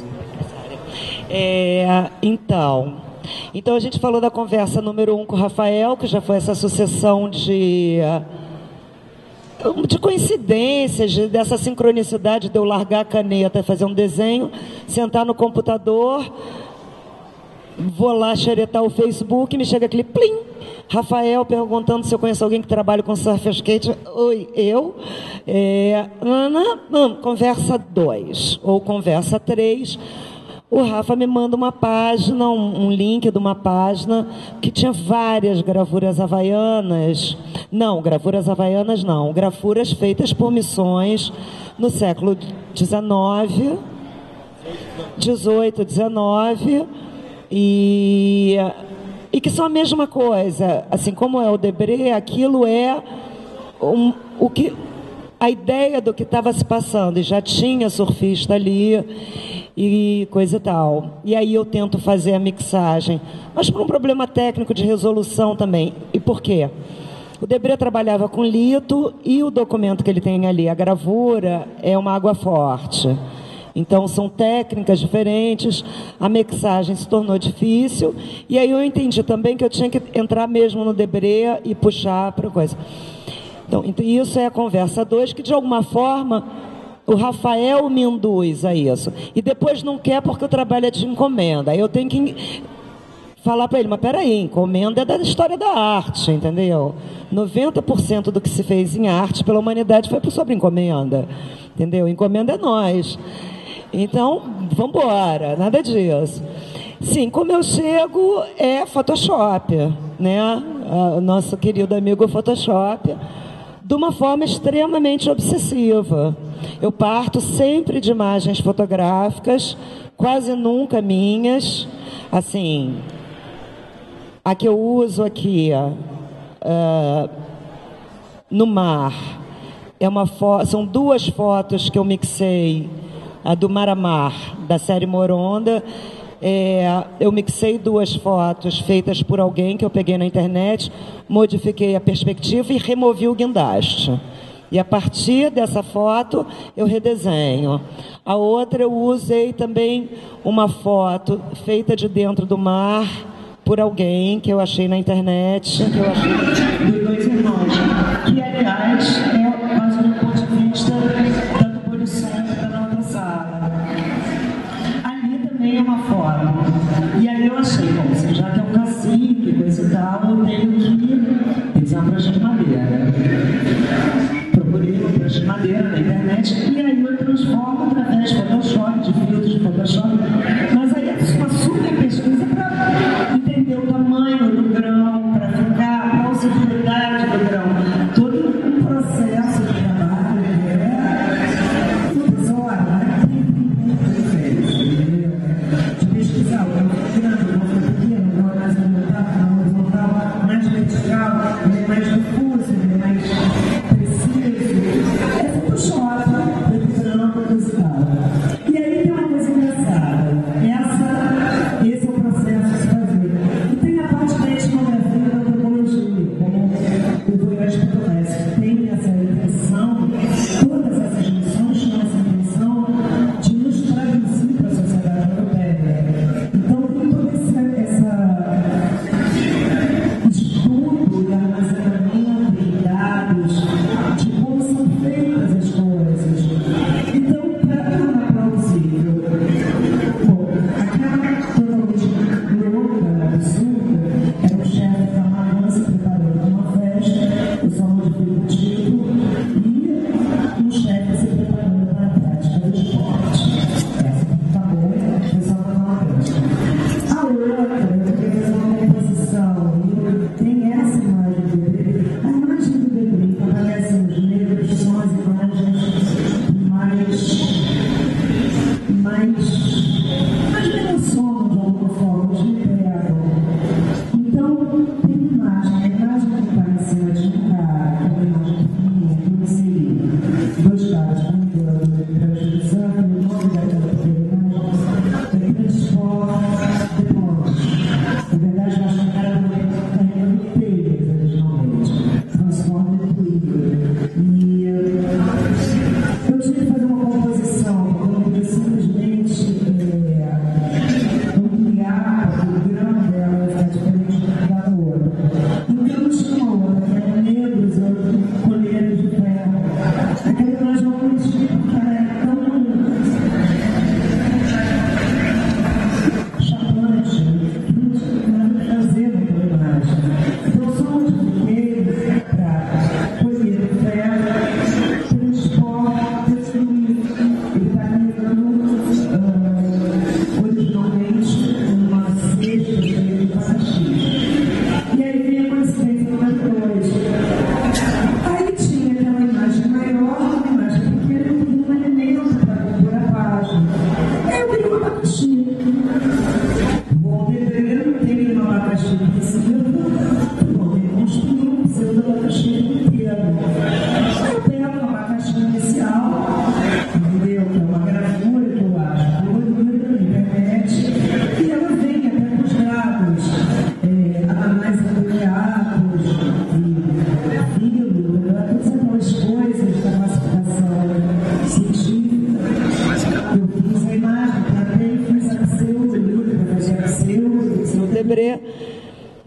Speaker 5: É, então... Então, a gente falou da conversa número um com o Rafael, que já foi essa sucessão de, de coincidências, de, dessa sincronicidade de eu largar a caneta e fazer um desenho, sentar no computador, vou lá xeretar o Facebook, me chega aquele plim, Rafael perguntando se eu conheço alguém que trabalha com surf and skate. Oi, eu. É, Ana, hum, conversa dois, ou conversa três. O Rafa me manda uma página, um, um link de uma página que tinha várias gravuras havaianas. Não, gravuras havaianas não. Gravuras feitas por missões no século dezenove, dezoito, dezenove, e, e que são a mesma coisa. Assim como é o Debré, aquilo é um, o que, a ideia do que estava se passando. E já tinha surfista ali e coisa e tal. E aí eu tento fazer a mixagem, mas por um problema técnico de resolução também. E por quê? O Debré trabalhava com lito e o documento que ele tem ali, a gravura, é uma água forte. Então são técnicas diferentes, a mixagem se tornou difícil, e aí eu entendi também que eu tinha que entrar mesmo no Debré e puxar para coisa. Então, isso é a conversa dois, que de alguma forma O Rafael me induz a isso. E depois não quer porque o trabalho é de encomenda. Aí eu tenho que falar para ele, mas peraí, encomenda é da história da arte, entendeu? noventa por cento do que se fez em arte pela humanidade foi sobre encomenda, entendeu? Encomenda é nós. Então, vamos embora, nada disso. Sim, como eu chego é Photoshop, né? O nosso querido amigo Photoshop, de uma forma extremamente obsessiva. Eu parto sempre de imagens fotográficas, quase nunca minhas. Assim, a que eu uso aqui, uh, no mar, é uma fo- são duas fotos que eu mixei, a do Mar a Mar, da série Moronda. É, eu mixei duas fotos feitas por alguém que eu peguei na internet, modifiquei a perspectiva e removi o guindaste. E a partir dessa foto eu redesenho. A outra eu usei também uma foto feita de dentro do mar por alguém que eu achei na internet, que eu achei
Speaker 6: dos dois irmãos, que aliás é mais um ponto de vista tanto por som quanto na outra sala. Ali também é uma foto. E aí eu achei, bom, assim, já que é um cacique, coisa e tal, eu tenho que pensar uma prancha de madeira. Procurei uma prancha de madeira na internet e aí eu transformo através de Photoshop, de filtros de Photoshop. Mas aí é uma super pesquisa para entender o tamanho do grão, para ficar a possibilidade do grão. Todo um processo de trabalho é muitas horas, né? De pesquisar o grão grande, o grão pequeno, o grão mais aumentado, o grão horizontal, mais vertical, ele é mais difuso, ele é mais preciso. É Photoshop, preto, coisa e tal. E aí tem uma coisa engraçada. Essa, esse é o processo de se fazer. E tem a parte da etnografia e da antropologia, como o Voyage Fotográfico tem essa intenção, todas essas missões tinham essa intenção de nos traduzir para a sociedade europeia. Então tem todo esse essa estudo e armazenamento de dados, de como são feitas as coisas. Então, para tornar plausível, bom, aquela totalmente louca, absurda, era o chefe da Maranhão se preparando para uma festa, eu só modifico o título, e um chefe se preparando para a prática do esporte. Essa tá bom, o pessoal vai falar prática. A outra, eu queria fazer uma composição, e tem essa imagem do bebê. A imagem do bebê, que aparecem os negros, são as imagens mais, mais, mais mencionam de alguma forma, de pegam. Então, tem imagem, a imagem que está em cima de um cara, que é uma imagem minha, que eu sei, dois caras brigando, prejudicando, o nome daquela primeira imagem é Transport de Ponte. Na verdade, eu acho que o cara não é carregando telhas, originalmente. Transforma de Twitter. E eu tive que fazer uma composição, porque simplesmente é,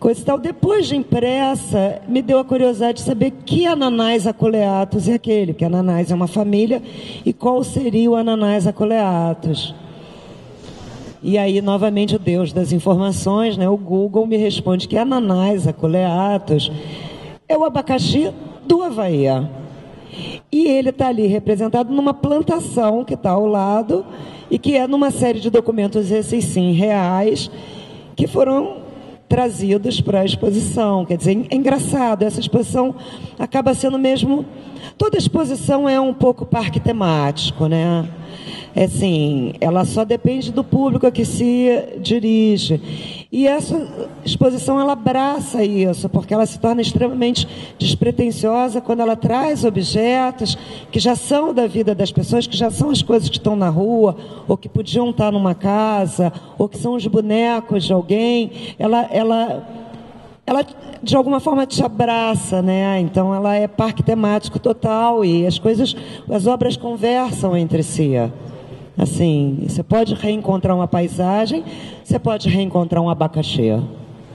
Speaker 5: coisa e tal. Depois de impressa, me deu a curiosidade de saber que Ananás aculeatus é aquele, porque Ananás é uma família, e qual seria o Ananás aculeatus. E aí, novamente, o Deus das informações, né, o Google, me responde que Ananás aculeatus é o abacaxi do Havaí. E ele está ali representado numa plantação que está ao lado e que é numa série de documentos, esses sim, reais, que foram trazidos para a exposição. Quer dizer, é engraçado, essa exposição acaba sendo mesmo... Toda exposição é um pouco parque temático, né? É assim, ela só depende do público a que se dirige. E essa exposição, ela abraça isso, porque ela se torna extremamente despretensiosa quando ela traz objetos que já são da vida das pessoas, que já são as coisas que estão na rua, ou que podiam estar numa casa, ou que são os bonecos de alguém. Ela, ela, ela de alguma forma, te abraça, né? Então, ela é parque temático total e as coisas, as obras conversam entre si. Assim, você pode reencontrar uma paisagem, você pode reencontrar um abacaxi.
Speaker 1: É.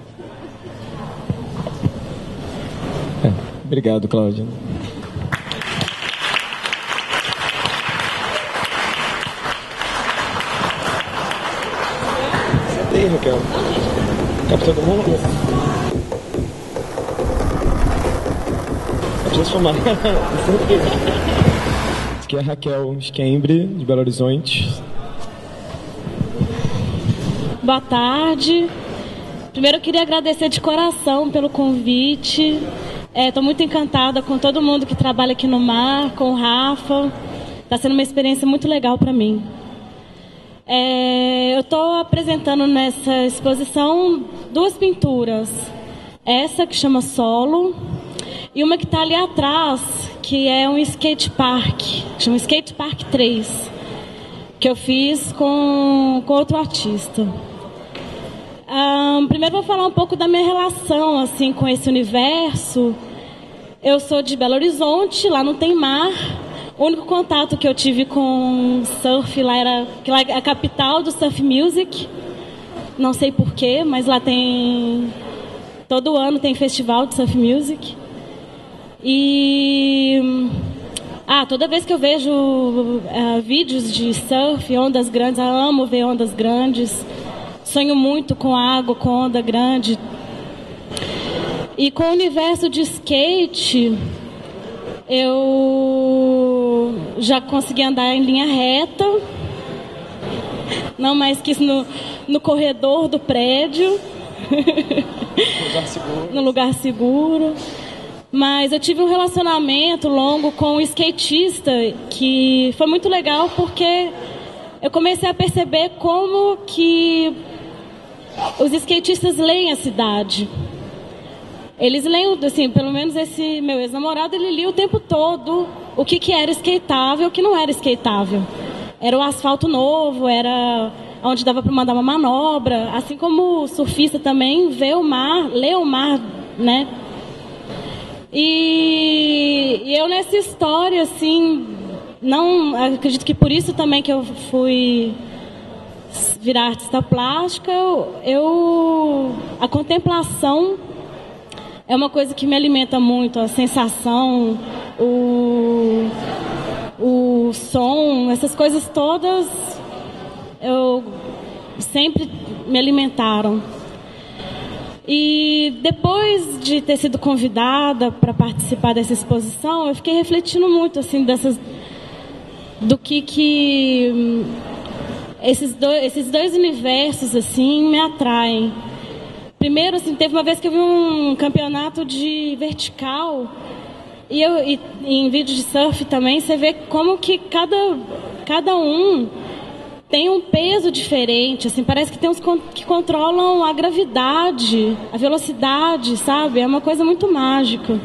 Speaker 1: Obrigado, Cláudia. Senta aí, Raquel. Tá pra todo mundo? Deixa eu chamar. Aqui é a Raquel Schembre, de Belo Horizonte.
Speaker 7: Boa tarde. Primeiro eu queria agradecer de coração pelo convite. Estou é, muito encantada com todo mundo que trabalha aqui no mar, com o Rafa. Está sendo uma experiência muito legal para mim. É, eu estou apresentando nessa exposição duas pinturas. Essa que chama Solo e uma que está ali atrás, que é um skate park, chama Skate Park três, que eu fiz com, com outro artista. Um, primeiro vou falar um pouco da minha relação assim, com esse universo. Eu sou de Belo Horizonte, lá não tem mar. O único contato que eu tive com surf lá era que lá é a capital do surf music. Não sei porquê, mas lá tem... Todo ano tem festival de surf music. E... Ah, toda vez que eu vejo uh, vídeos de surf, ondas grandes, eu amo ver ondas grandes. Sonho muito com água, com onda grande. E com o universo de skate, eu já consegui andar em linha reta. Não mais que no, no corredor do prédio.
Speaker 1: Lugar seguro.
Speaker 7: No lugar seguro. Mas eu tive um relacionamento longo com um skatista que foi muito legal porque eu comecei a perceber como que os skatistas leem a cidade. Eles leem, assim, pelo menos esse meu ex-namorado, ele lia o tempo todo o que, que era skateável e o que não era skateável. Era o asfalto novo, era onde dava para mandar uma manobra. Assim como o surfista também vê o mar, lê o mar, né? E, e eu nessa história, assim, não acredito que por isso também que eu fui virar artista plástica, eu, eu a contemplação é uma coisa que me alimenta muito, a sensação, o, o som, essas coisas todas eu sempre me alimentaram. E depois de ter sido convidada para participar dessa exposição, eu fiquei refletindo muito assim dessas, do que que esses dois, esses dois universos assim me atraem. Primeiro, assim, teve uma vez que eu vi um campeonato de vertical e eu e, em vídeo de surf também você vê como que cada cada um tem um peso diferente, assim, parece que tem uns que controlam a gravidade, a velocidade, sabe? É uma coisa muito mágica.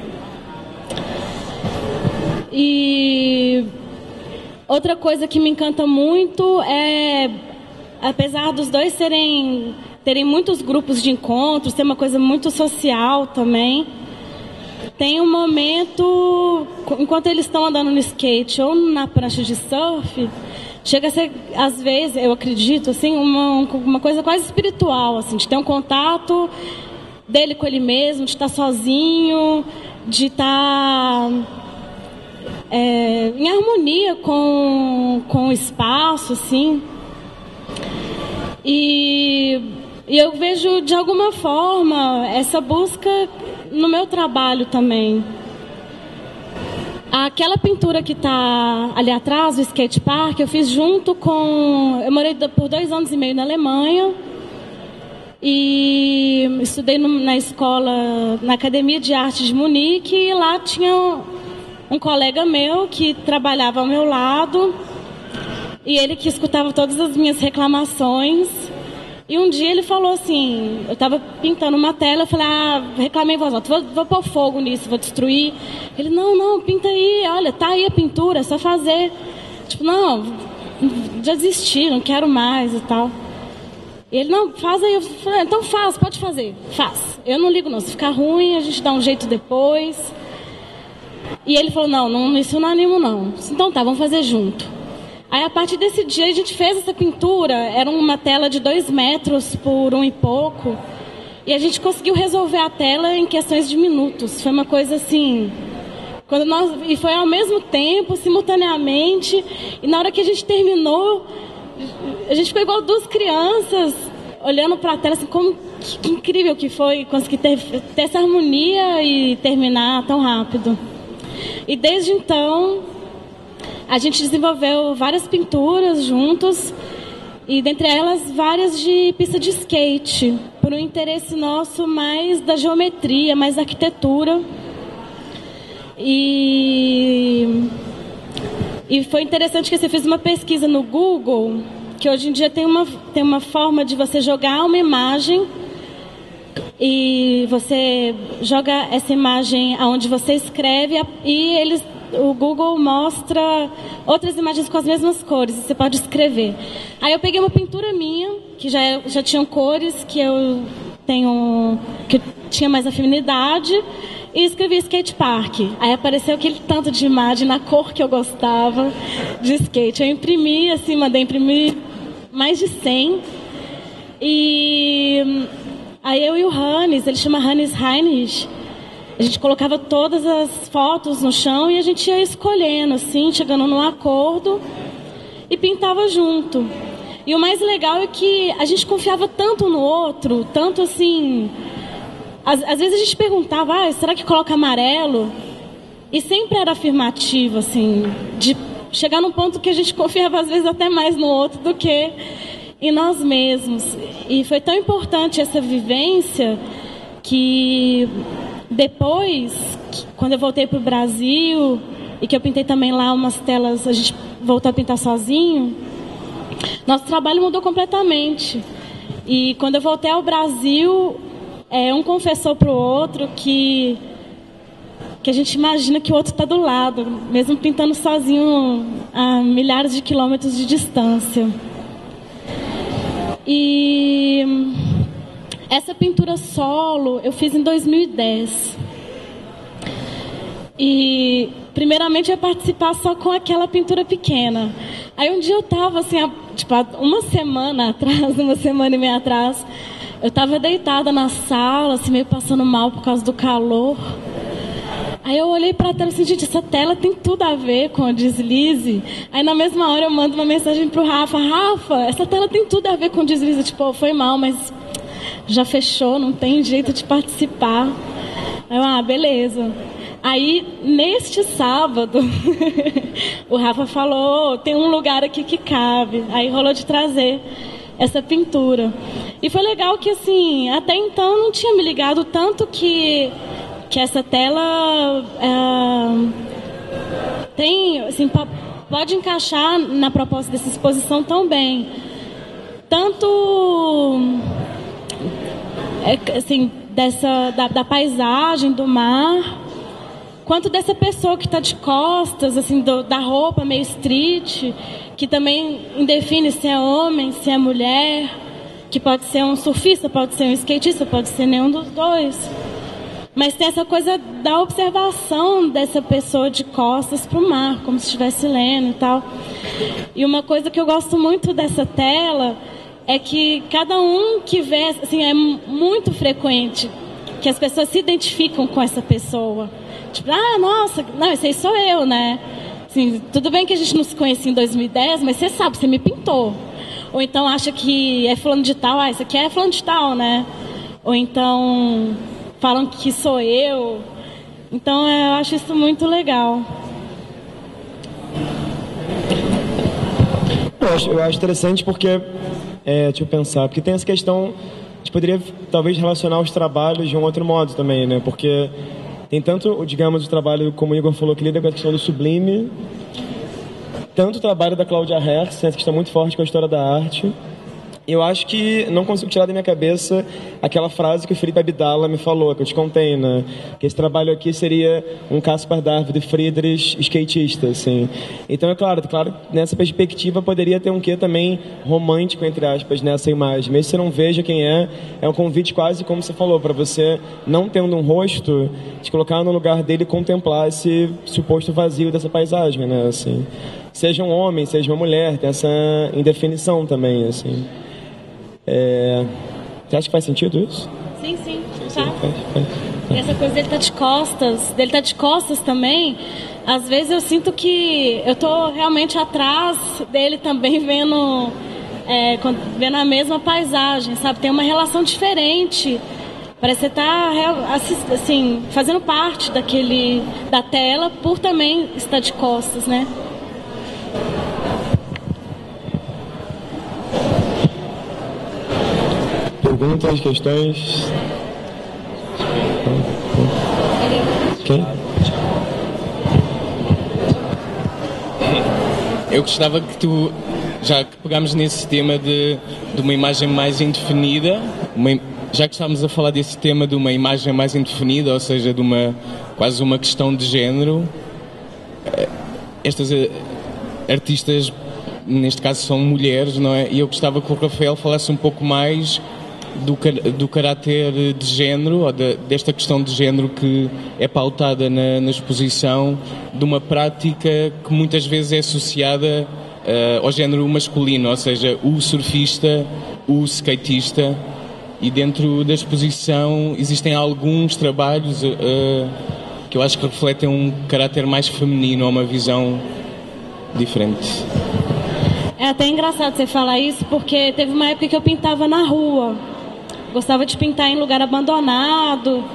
Speaker 7: E outra coisa que me encanta muito é, apesar dos dois serem, terem muitos grupos de encontros, ter uma coisa muito social também, tem um momento, enquanto eles estão andando no skate ou na prancha de surf, chega a ser, às vezes, eu acredito, assim, uma, uma coisa quase espiritual, assim, de ter um contato dele com ele mesmo, de estar sozinho, de estar é, em harmonia com, com o espaço, assim. E, e eu vejo, de alguma forma, essa busca no meu trabalho também. Aquela pintura que está ali atrás, o skate park, eu fiz junto com... Eu morei por dois anos e meio na Alemanha e estudei no, na escola, na Academia de Arte de Munique, e lá tinha um, um colega meu que trabalhava ao meu lado e ele que escutava todas as minhas reclamações. E um dia ele falou assim, eu estava pintando uma tela, eu falei, ah, reclamei em voz alta, vou, vou pôr fogo nisso, vou destruir. Ele, não, não, pinta aí, olha, tá aí a pintura, é só fazer. Tipo, não, já desisti, não quero mais e tal. E ele, não, faz aí. Eu falei, então faz, pode fazer, faz. Eu não ligo não, se ficar ruim, a gente dá um jeito depois. E ele falou, não, não isso eu não animo não. Então tá, vamos fazer junto. Aí, a partir desse dia, a gente fez essa pintura. Era uma tela de dois metros por um e pouco. E a gente conseguiu resolver a tela em questões de minutos. Foi uma coisa assim... Quando nós, e foi ao mesmo tempo, simultaneamente. E na hora que a gente terminou, a gente ficou igual duas crianças, olhando para a tela, assim, como que, que incrível que foi conseguir ter, ter essa harmonia e terminar tão rápido. E desde então... A gente desenvolveu várias pinturas juntos, e dentre elas várias de pista de skate, por um interesse nosso mais da geometria, mais da arquitetura. E, e foi interessante que você fez uma pesquisa no Google, que hoje em dia tem uma, tem uma forma de você jogar uma imagem, e você joga essa imagem aonde você escreve, e eles... O Google mostra outras imagens com as mesmas cores, você pode escrever. Aí eu peguei uma pintura minha, que já, já tinham cores que eu tenho, que eu tinha mais afinidade, e escrevi skate park. Aí apareceu aquele tanto de imagem na cor que eu gostava de skate. Eu imprimi, assim, mandei imprimir mais de cem. E aí eu e o Hannes, ele chama Hannes Heinrich, a gente colocava todas as fotos no chão e a gente ia escolhendo, assim, chegando num acordo e pintava junto. E o mais legal é que a gente confiava tanto no outro, tanto assim... Às, às vezes a gente perguntava, ah, será que coloca amarelo? E sempre era afirmativo, assim, de chegar num ponto que a gente confiava às vezes até mais no outro do que em nós mesmos. E foi tão importante essa vivência que... Depois, quando eu voltei para o Brasil, e que eu pintei também lá umas telas, a gente voltou a pintar sozinho, nosso trabalho mudou completamente. E quando eu voltei ao Brasil, é, um confessou para o outro que, que a gente imagina que o outro está do lado, mesmo pintando sozinho a milhares de quilômetros de distância. E... Essa pintura solo eu fiz em dois mil e dez. E, primeiramente, eu ia participar só com aquela pintura pequena. Aí, um dia eu estava, assim, tipo, uma semana atrás, uma semana e meia atrás, eu estava deitada na sala, assim, meio passando mal por causa do calor. Aí eu olhei para a tela e assim, gente, essa tela tem tudo a ver com o deslize. Aí, na mesma hora, eu mando uma mensagem pro Rafa. Rafa, essa tela tem tudo a ver com o deslize. Tipo, foi mal, mas... já fechou, não tem jeito de participar. Aí eu, ah, beleza. Aí, neste sábado, o Rafa falou, tem um lugar aqui que cabe. Aí rolou de trazer essa pintura. E foi legal que, assim, até então eu não tinha me ligado tanto que, que essa tela é, tem, assim, pode encaixar na proposta dessa exposição tão bem. Tanto... É, assim, dessa, da, da paisagem, do mar, quanto dessa pessoa que está de costas, assim, do, da roupa meio street, que também indefine se é homem, se é mulher, que pode ser um surfista, pode ser um skatista, pode ser nenhum dos dois. Mas tem essa coisa da observação dessa pessoa de costas para o mar, como se estivesse lendo e tal. E uma coisa que eu gosto muito dessa tela... é que cada um que vê, assim, é muito frequente que as pessoas se identificam com essa pessoa. Tipo, ah, nossa, não, esse aí sou eu, né? Assim, tudo bem que a gente não se conhecia em dois mil e dez, mas você sabe, você me pintou. Ou então acha que é fulano de tal, ah, isso aqui é fulano de tal, né? Ou então falam que sou eu. Então eu acho isso muito legal.
Speaker 1: Eu acho, eu acho interessante porque, é, deixa eu pensar, porque tem essa questão, a gente poderia talvez relacionar os trabalhos de um outro modo também, né? Porque tem tanto, digamos, o trabalho, como o Igor falou, que lida com a questão do sublime, tanto o trabalho da Cláudia Herz, essa questão muito forte com a história da arte. Eu acho que não consigo tirar da minha cabeça aquela frase que o Felipe Abdala me falou, que eu te contei, né? Que esse trabalho aqui seria um Caspar David Friedrich skatista, assim. Então, é claro, claro, nessa perspectiva poderia ter um quê também romântico, entre aspas, nessa imagem. Mesmo que você não veja quem é, é um convite quase, como você falou, para você, não tendo um rosto, te colocar no lugar dele e contemplar esse suposto vazio dessa paisagem, né? Assim, seja um homem, seja uma mulher, tem essa indefinição também, assim. É... Você acha que faz sentido isso?
Speaker 7: Sim, sim,
Speaker 1: sim, sim
Speaker 7: tá.
Speaker 1: faz, faz, faz.
Speaker 7: E essa coisa dele tá de costas, dele tá de costas também, às vezes eu sinto que eu tô realmente atrás dele também vendo, é, vendo a mesma paisagem, sabe? Tem uma relação diferente. Parece que você tá assim, fazendo parte daquele, da tela por também estar de costas, né?
Speaker 1: Perguntas, questões? Quem?
Speaker 8: Eu gostava que tu, já que pegámos nesse tema de, de uma imagem mais indefinida, uma, já que estamos a falar desse tema de uma imagem mais indefinida, ou seja, de uma quase uma questão de género, estas artistas, neste caso, são mulheres, não é? E eu gostava que o Rafael falasse um pouco mais do, do caráter de género, ou de, desta questão de género que é pautada na, na exposição, de uma prática que muitas vezes é associada uh, ao género masculino, ou seja, o surfista, o skatista, e dentro da exposição existem alguns trabalhos uh, que eu acho que refletem um caráter mais feminino, ou uma visão diferente.
Speaker 7: É até engraçado você falar isso, porque teve uma época que eu pintava na rua. Gostava de pintar em lugar abandonado.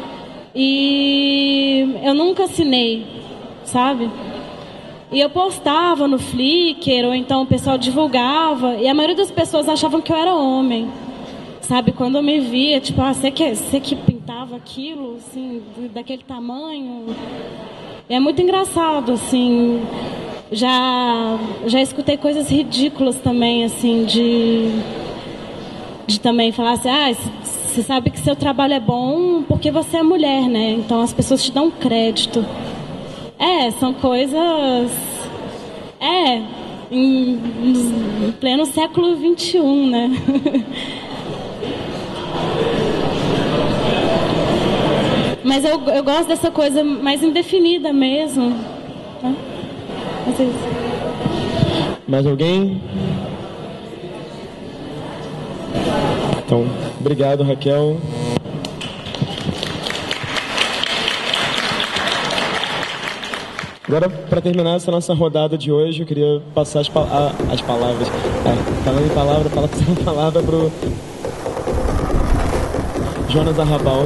Speaker 7: E eu nunca assinei, sabe? E eu postava no Flickr, ou então o pessoal divulgava. E a maioria das pessoas achavam que eu era homem. Sabe? Quando eu me via, tipo, ah, você que, você que pintava aquilo, assim, daquele tamanho. É muito engraçado, assim... Já, já escutei coisas ridículas também, assim, de, de também falar assim, ah, você sabe que seu trabalho é bom porque você é mulher, né? Então as pessoas te dão crédito. É, são coisas... É, em, em pleno século vinte e um, né? Mas eu, eu gosto dessa coisa mais indefinida mesmo, né?
Speaker 1: Mais alguém? Então, obrigado, Raquel. Agora, para terminar essa nossa rodada de hoje, eu queria passar as, pa as palavras. Ah, falando em palavra, passando a palavra para o Jonas Arrabal.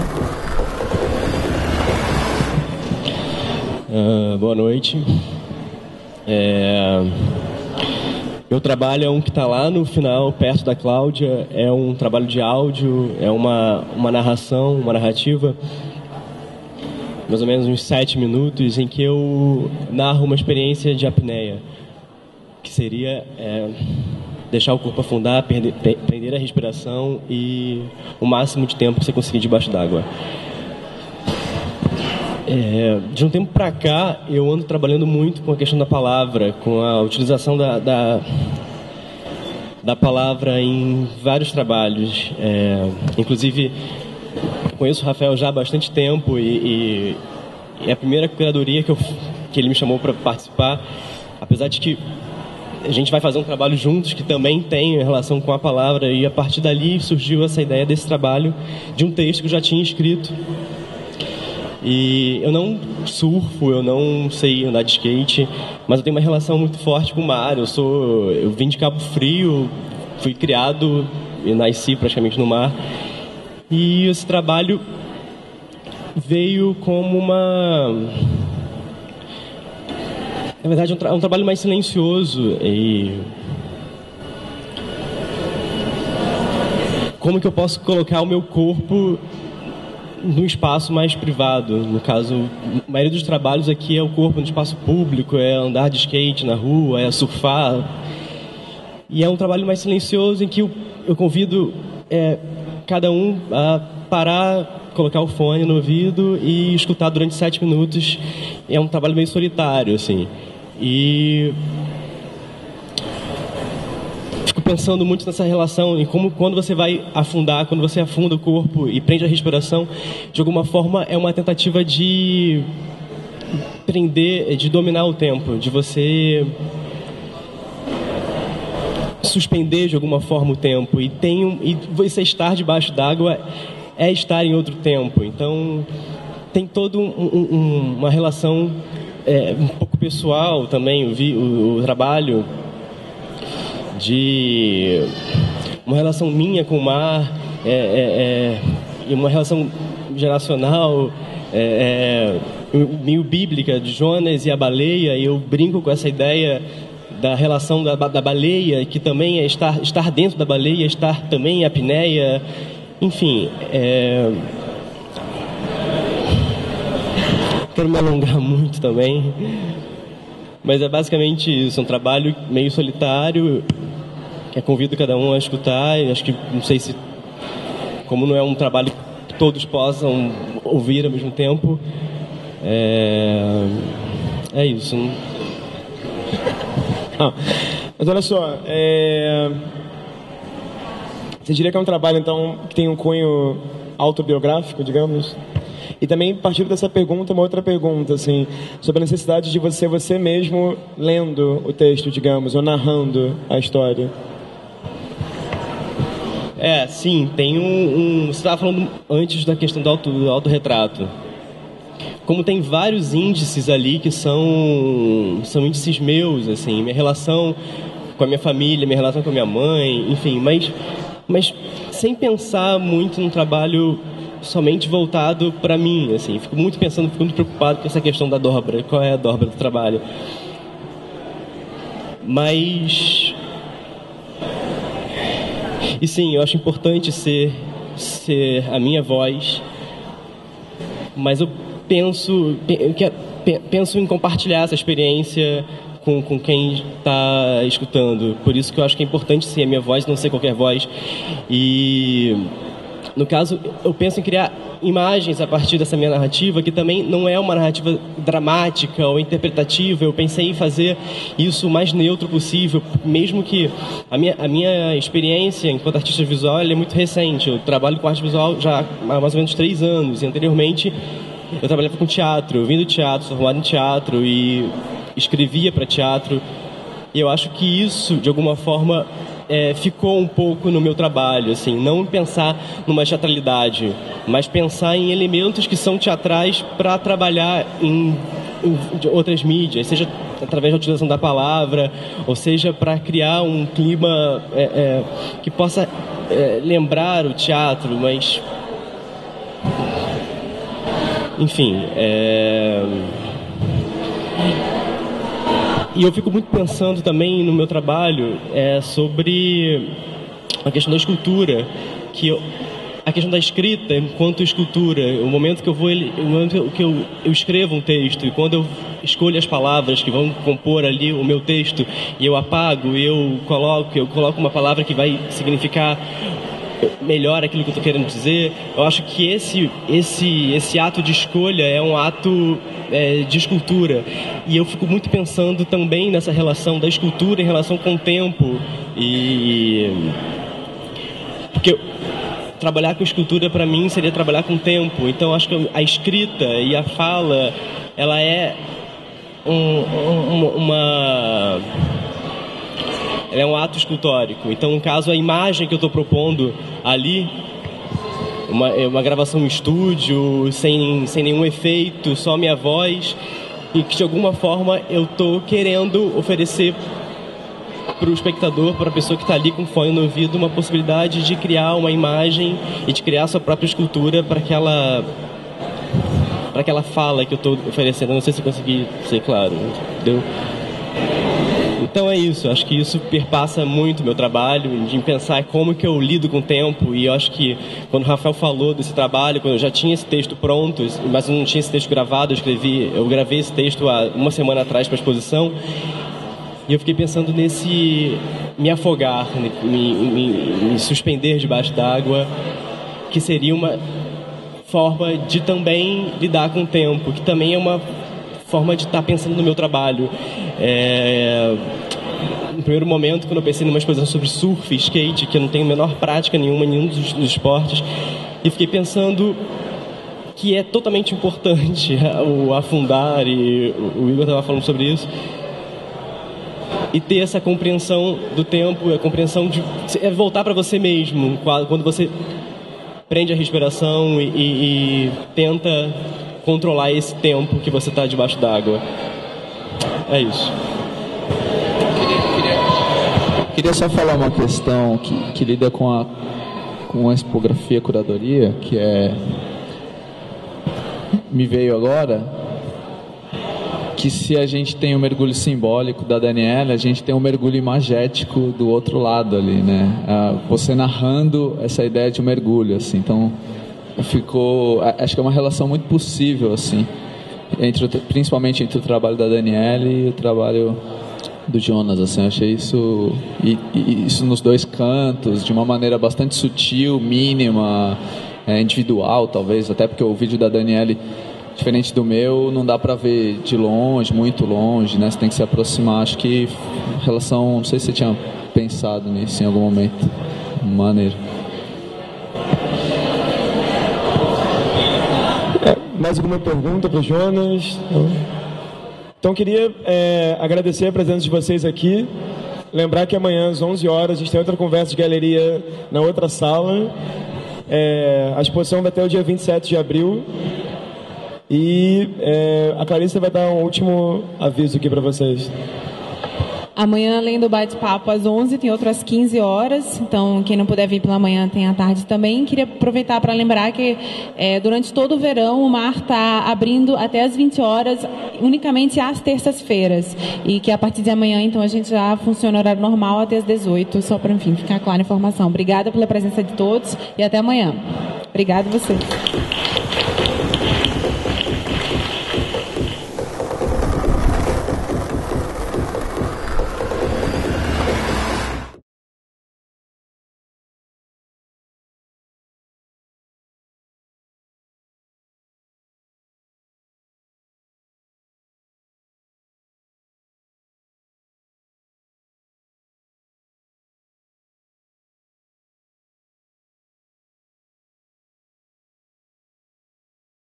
Speaker 9: Uh, boa noite. É... Meu trabalho é um que está lá no final, perto da Cláudia. É um trabalho de áudio, é uma, uma narração, uma narrativa, mais ou menos uns sete minutos, em que eu narro uma experiência de apneia, que seria é, deixar o corpo afundar, perder, prender a respiração e o máximo de tempo que você conseguir debaixo d'água. É, de um tempo para cá, eu ando trabalhando muito com a questão da palavra, com a utilização da, da, da palavra em vários trabalhos. É, inclusive, conheço o Rafael já há bastante tempo e, e, e a primeira curadoria que, eu, que ele me chamou para participar, apesar de que a gente vai fazer um trabalho juntos que também tem relação com a palavra, e a partir dali surgiu essa ideia desse trabalho, de um texto que eu já tinha escrito E eu não surfo, eu não sei andar de skate, mas eu tenho uma relação muito forte com o mar. Eu sou, eu vim de Cabo Frio, fui criado e nasci praticamente no mar. E esse trabalho veio como uma... Na verdade, é um, tra- um trabalho mais silencioso. E como que eu posso colocar o meu corpo num espaço mais privado? No caso, a maioria dos trabalhos aqui é o corpo no espaço público, é andar de skate na rua, é surfar. E é um trabalho mais silencioso em que eu, eu convido é, cada um a parar, colocar o fone no ouvido e escutar durante sete minutos. É um trabalho meio solitário, assim. E fico pensando muito nessa relação, em como quando você vai afundar, quando você afunda o corpo e prende a respiração, de alguma forma é uma tentativa de prender, de dominar o tempo, de você suspender de alguma forma o tempo. E, tem um, e você estar debaixo d'água é estar em outro tempo. Então tem toda um, um, uma relação é, um pouco pessoal também, o, vi, o, o trabalho de uma relação minha com o mar, é, é, é, uma relação geracional, é, é, meio bíblica, de Jonas e a baleia. E eu brinco com essa ideia da relação da, da baleia, que também é estar, estar dentro da baleia, estar também em apneia. Enfim, é... quero me alongar muito também, mas é basicamente isso, um trabalho meio solitário, que eu convido cada um a escutar. E acho que, não sei se, como não é um trabalho que todos possam ouvir ao mesmo tempo, é, é isso.
Speaker 1: Ah, mas olha só, é... você diria que é um trabalho, então, que tem um cunho autobiográfico, digamos? E também, partindo dessa pergunta, uma outra pergunta, assim, sobre a necessidade de você, você mesmo lendo o texto, digamos, ou narrando a história.
Speaker 9: É, sim, tem um... um você estava falando antes da questão do, auto, do autorretrato. Como tem vários índices ali que são, são índices meus, assim, minha relação com a minha família, minha relação com a minha mãe, enfim, mas... mas sem pensar muito num trabalho somente voltado para mim, assim, fico muito pensando, fico muito preocupado com essa questão da dobra, qual é a dobra do trabalho. Mas, e sim, eu acho importante ser, ser a minha voz, mas eu penso, penso em compartilhar essa experiência Com, com quem está escutando. Por isso que eu acho que é importante ser a minha voz, não ser qualquer voz. E, no caso, eu penso em criar imagens a partir dessa minha narrativa, que também não é uma narrativa dramática ou interpretativa. Eu pensei em fazer isso o mais neutro possível, mesmo que a minha, a minha experiência enquanto artista visual ela é muito recente. Eu trabalho com arte visual já há mais ou menos três anos, e anteriormente eu trabalhava com teatro. Eu vim do teatro, sou formado em teatro e escrevia para teatro, e eu acho que isso, de alguma forma, é, ficou um pouco no meu trabalho, assim, não pensar numa teatralidade, mas pensar em elementos que são teatrais para trabalhar em, em outras mídias, seja através da utilização da palavra, ou seja, para criar um clima é, é, que possa é, lembrar o teatro, mas... Enfim, é... E eu fico muito pensando também no meu trabalho é, sobre a questão da escultura, que eu, a questão da escrita enquanto escultura, o momento que eu vou, o momento que eu, eu escrevo um texto, e quando eu escolho as palavras que vão compor ali o meu texto, e eu apago, eu coloco, eu coloco uma palavra que vai significar melhor aquilo que eu estou querendo dizer. Eu acho que esse, esse, esse ato de escolha é um ato é, de escultura, e eu fico muito pensando também nessa relação da escultura em relação com o tempo, e porque trabalhar com escultura para mim seria trabalhar com o tempo. Então eu acho que a escrita e a fala ela é um, um, uma é um ato escultórico. Então, no caso, a imagem que eu estou propondo ali, uma, uma gravação em estúdio, sem, sem nenhum efeito, só minha voz, e que de alguma forma eu estou querendo oferecer para o espectador, para a pessoa que está ali com fone no ouvido, uma possibilidade de criar uma imagem e de criar sua própria escultura para aquela, para aquela fala que eu estou oferecendo. Eu não sei se eu consegui ser claro, entendeu? Então é isso, acho que isso perpassa muito o meu trabalho, de pensar como que eu lido com o tempo, e eu acho que quando o Rafael falou desse trabalho, quando eu já tinha esse texto pronto, mas eu não tinha esse texto gravado, eu escrevi, eu gravei esse texto há uma semana atrás para a exposição, e eu fiquei pensando nesse me afogar, me, me, me suspender debaixo d'água, que seria uma forma de também lidar com o tempo, que também é uma forma de estar pensando no meu trabalho. É... No primeiro momento, quando eu pensei numa exposição sobre surf e skate, que eu não tenho a menor prática nenhuma em nenhum dos, dos esportes, e fiquei pensando que é totalmente importante o afundar, e o Igor estava falando sobre isso, e ter essa compreensão do tempo, a compreensão de é voltar para você mesmo, quando você prende a respiração e, e, e tenta controlar esse tempo que você está debaixo d'água. É isso.
Speaker 2: Queria só falar uma questão que, que lida com a, com a expografia, curadoria, que é... Me veio agora que se a gente tem o mergulho simbólico da Daniela, a gente tem um mergulho imagético do outro lado ali, né? Ah, você narrando essa ideia de um mergulho, assim. Então, ficou... Acho que é uma relação muito possível, assim, entre, principalmente entre o trabalho da Daniela e o trabalho do Jonas, assim. Eu achei isso e, e isso nos dois cantos de uma maneira bastante sutil, mínima, é, individual, talvez, até porque o vídeo da Daniela, diferente do meu, não dá pra ver de longe, muito longe, né? Você tem que se aproximar. Acho que relação, não sei se você tinha pensado nisso em algum momento, maneiro.
Speaker 1: É, mais alguma pergunta para o Jonas? Não. Então, queria é, agradecer a presença de vocês aqui. Lembrar que amanhã, às onze horas, a gente tem outra conversa de galeria na outra sala. É, a exposição vai até o dia vinte e sete de abril. E é, a Clarissa vai dar um último aviso aqui para vocês.
Speaker 10: Amanhã, além do bate-papo, às onze, tem outras quinze horas. Então, quem não puder vir pela manhã, tem à tarde também. Queria aproveitar para lembrar que, é, durante todo o verão, o mar está abrindo até às vinte horas, unicamente às terças-feiras. E que, a partir de amanhã, então, a gente já funciona horário normal até às dezoito, só para, enfim, ficar clara a informação. Obrigada pela presença de todos e até amanhã. Obrigada a você.